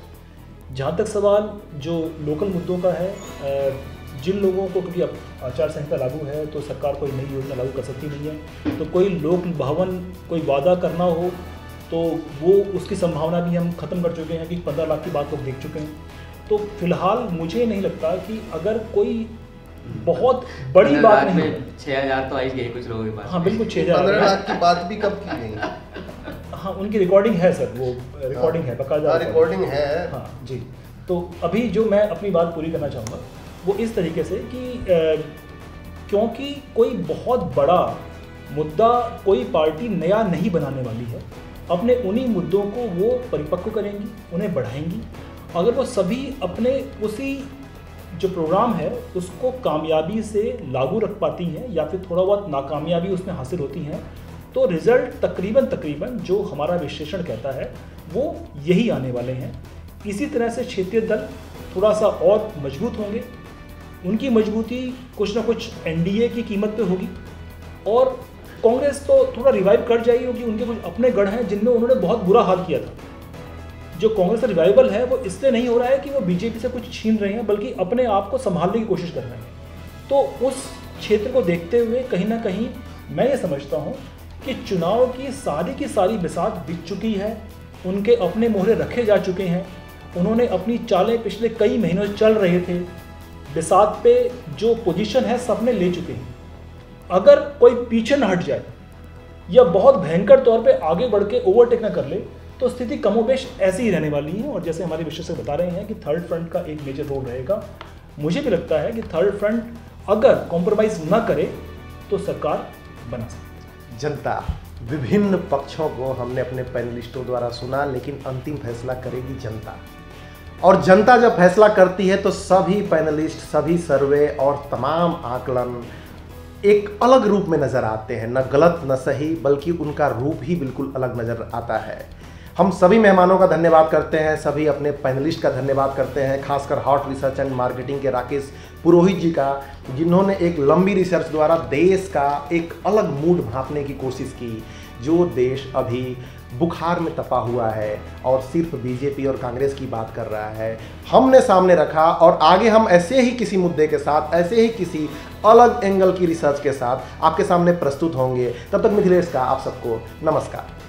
Speaker 2: जाए। जहाँ तक सवाल जो लोकल मुद्दों का है, जिन लोगों को, क्योंकि अब आचार संहिता लागू है तो सरकार कोई नई योजना लागू कर सकती नहीं है, तो कोई लोक भवन कोई वादा करना हो तो वो उसकी संभावना भी हम ख़त्म कर चुके हैं कि 15 लाख की बात लोग देख चुके हैं। तो फिलहाल मुझे नहीं लगता कि अगर कोई बहुत बड़ी बात नहीं है।
Speaker 3: 6000 तो आई गई कुछ लोगों के पास।
Speaker 2: हाँ बिल्कुल, 6000।
Speaker 4: 15 लाख की बात भी कब की गई?
Speaker 2: हाँ, उनकी रिकॉर्डिंग है सर, वो रिकॉर्डिंग है, बकायदा
Speaker 4: रिकॉर्डिंग है।
Speaker 2: हाँ जी। तो अभी जो मैं अपनी बात पूरी करना चाहूँगा वो इस तरीके से कि क्योंकि कोई बहुत बड़ा मुद्दा कोई पार्टी नया नहीं बनाने वाली है, अपने उन्हीं मुद्दों को वो परिपक्व करेंगी, उन्हें बढ़ाएंगी। अगर वो सभी अपने उसी जो प्रोग्राम है उसको कामयाबी से लागू रख पाती हैं या फिर थोड़ा बहुत नाकामयाबी उसमें हासिल होती हैं, तो रिज़ल्ट तकरीबन जो हमारा विश्लेषण कहता है वो यही आने वाले हैं। इसी तरह से क्षेत्रीय दल थोड़ा सा और मजबूत होंगे, उनकी मजबूती कुछ ना कुछ एनडीए की कीमत पे होगी, और कांग्रेस तो थोड़ा रिवाइव कर जाएगी क्योंकि उनके कुछ अपने गढ़ हैं जिनमें उन्होंने बहुत बुरा हाल किया था। जो कांग्रेस का रिवाइवल है वो इसलिए नहीं हो रहा है कि वो बीजेपी से कुछ छीन रहे हैं, बल्कि अपने आप को संभालने की कोशिश कर रहे हैं। तो उस क्षेत्र को देखते हुए कहीं ना कहीं मैं ये समझता हूँ कि चुनाव की सारी बिसात बिक चुकी है, उनके अपने मोहरे रखे जा चुके हैं, उन्होंने अपनी चालें पिछले कई महीनों से चल रहे थे, बिसात पे जो पोजीशन है सबने ले चुके हैं। अगर कोई पीछे न हट जाए या बहुत भयंकर तौर पे आगे बढ़ के ओवरटेक न कर ले तो स्थिति कमोबेश ऐसी ही रहने वाली है। और जैसे हमारे विशेषज्ञ बता रहे हैं कि थर्ड फ्रंट का एक मेजर रोल रहेगा। मुझे भी लगता है कि थर्ड फ्रंट अगर कॉम्प्रोमाइज न करे तो सरकार बना सकती है।
Speaker 1: जनता, विभिन्न पक्षों को हमने अपने पैनलिस्टों द्वारा सुना, लेकिन अंतिम फैसला करेगी जनता। और जनता जब फैसला करती है तो सभी पैनलिस्ट, सभी सर्वे और तमाम आकलन एक अलग रूप में नज़र आते हैं, न गलत न सही, बल्कि उनका रूप ही बिल्कुल अलग नज़र आता है। हम सभी मेहमानों का धन्यवाद करते हैं, सभी अपने पैनलिस्ट का धन्यवाद करते हैं, खासकर हॉट रिसर्च एंड मार्केटिंग के राकेश पुरोहित जी का, जिन्होंने एक लंबी रिसर्च द्वारा देश का एक अलग मूड भांपने की कोशिश की, जो देश अभी बुखार में तपा हुआ है और सिर्फ बीजेपी और कांग्रेस की बात कर रहा है। हमने सामने रखा और आगे हम ऐसे ही किसी मुद्दे के साथ, ऐसे ही किसी अलग एंगल की रिसर्च के साथ आपके सामने प्रस्तुत होंगे। तब तक मिथिलेश का आप सबको नमस्कार।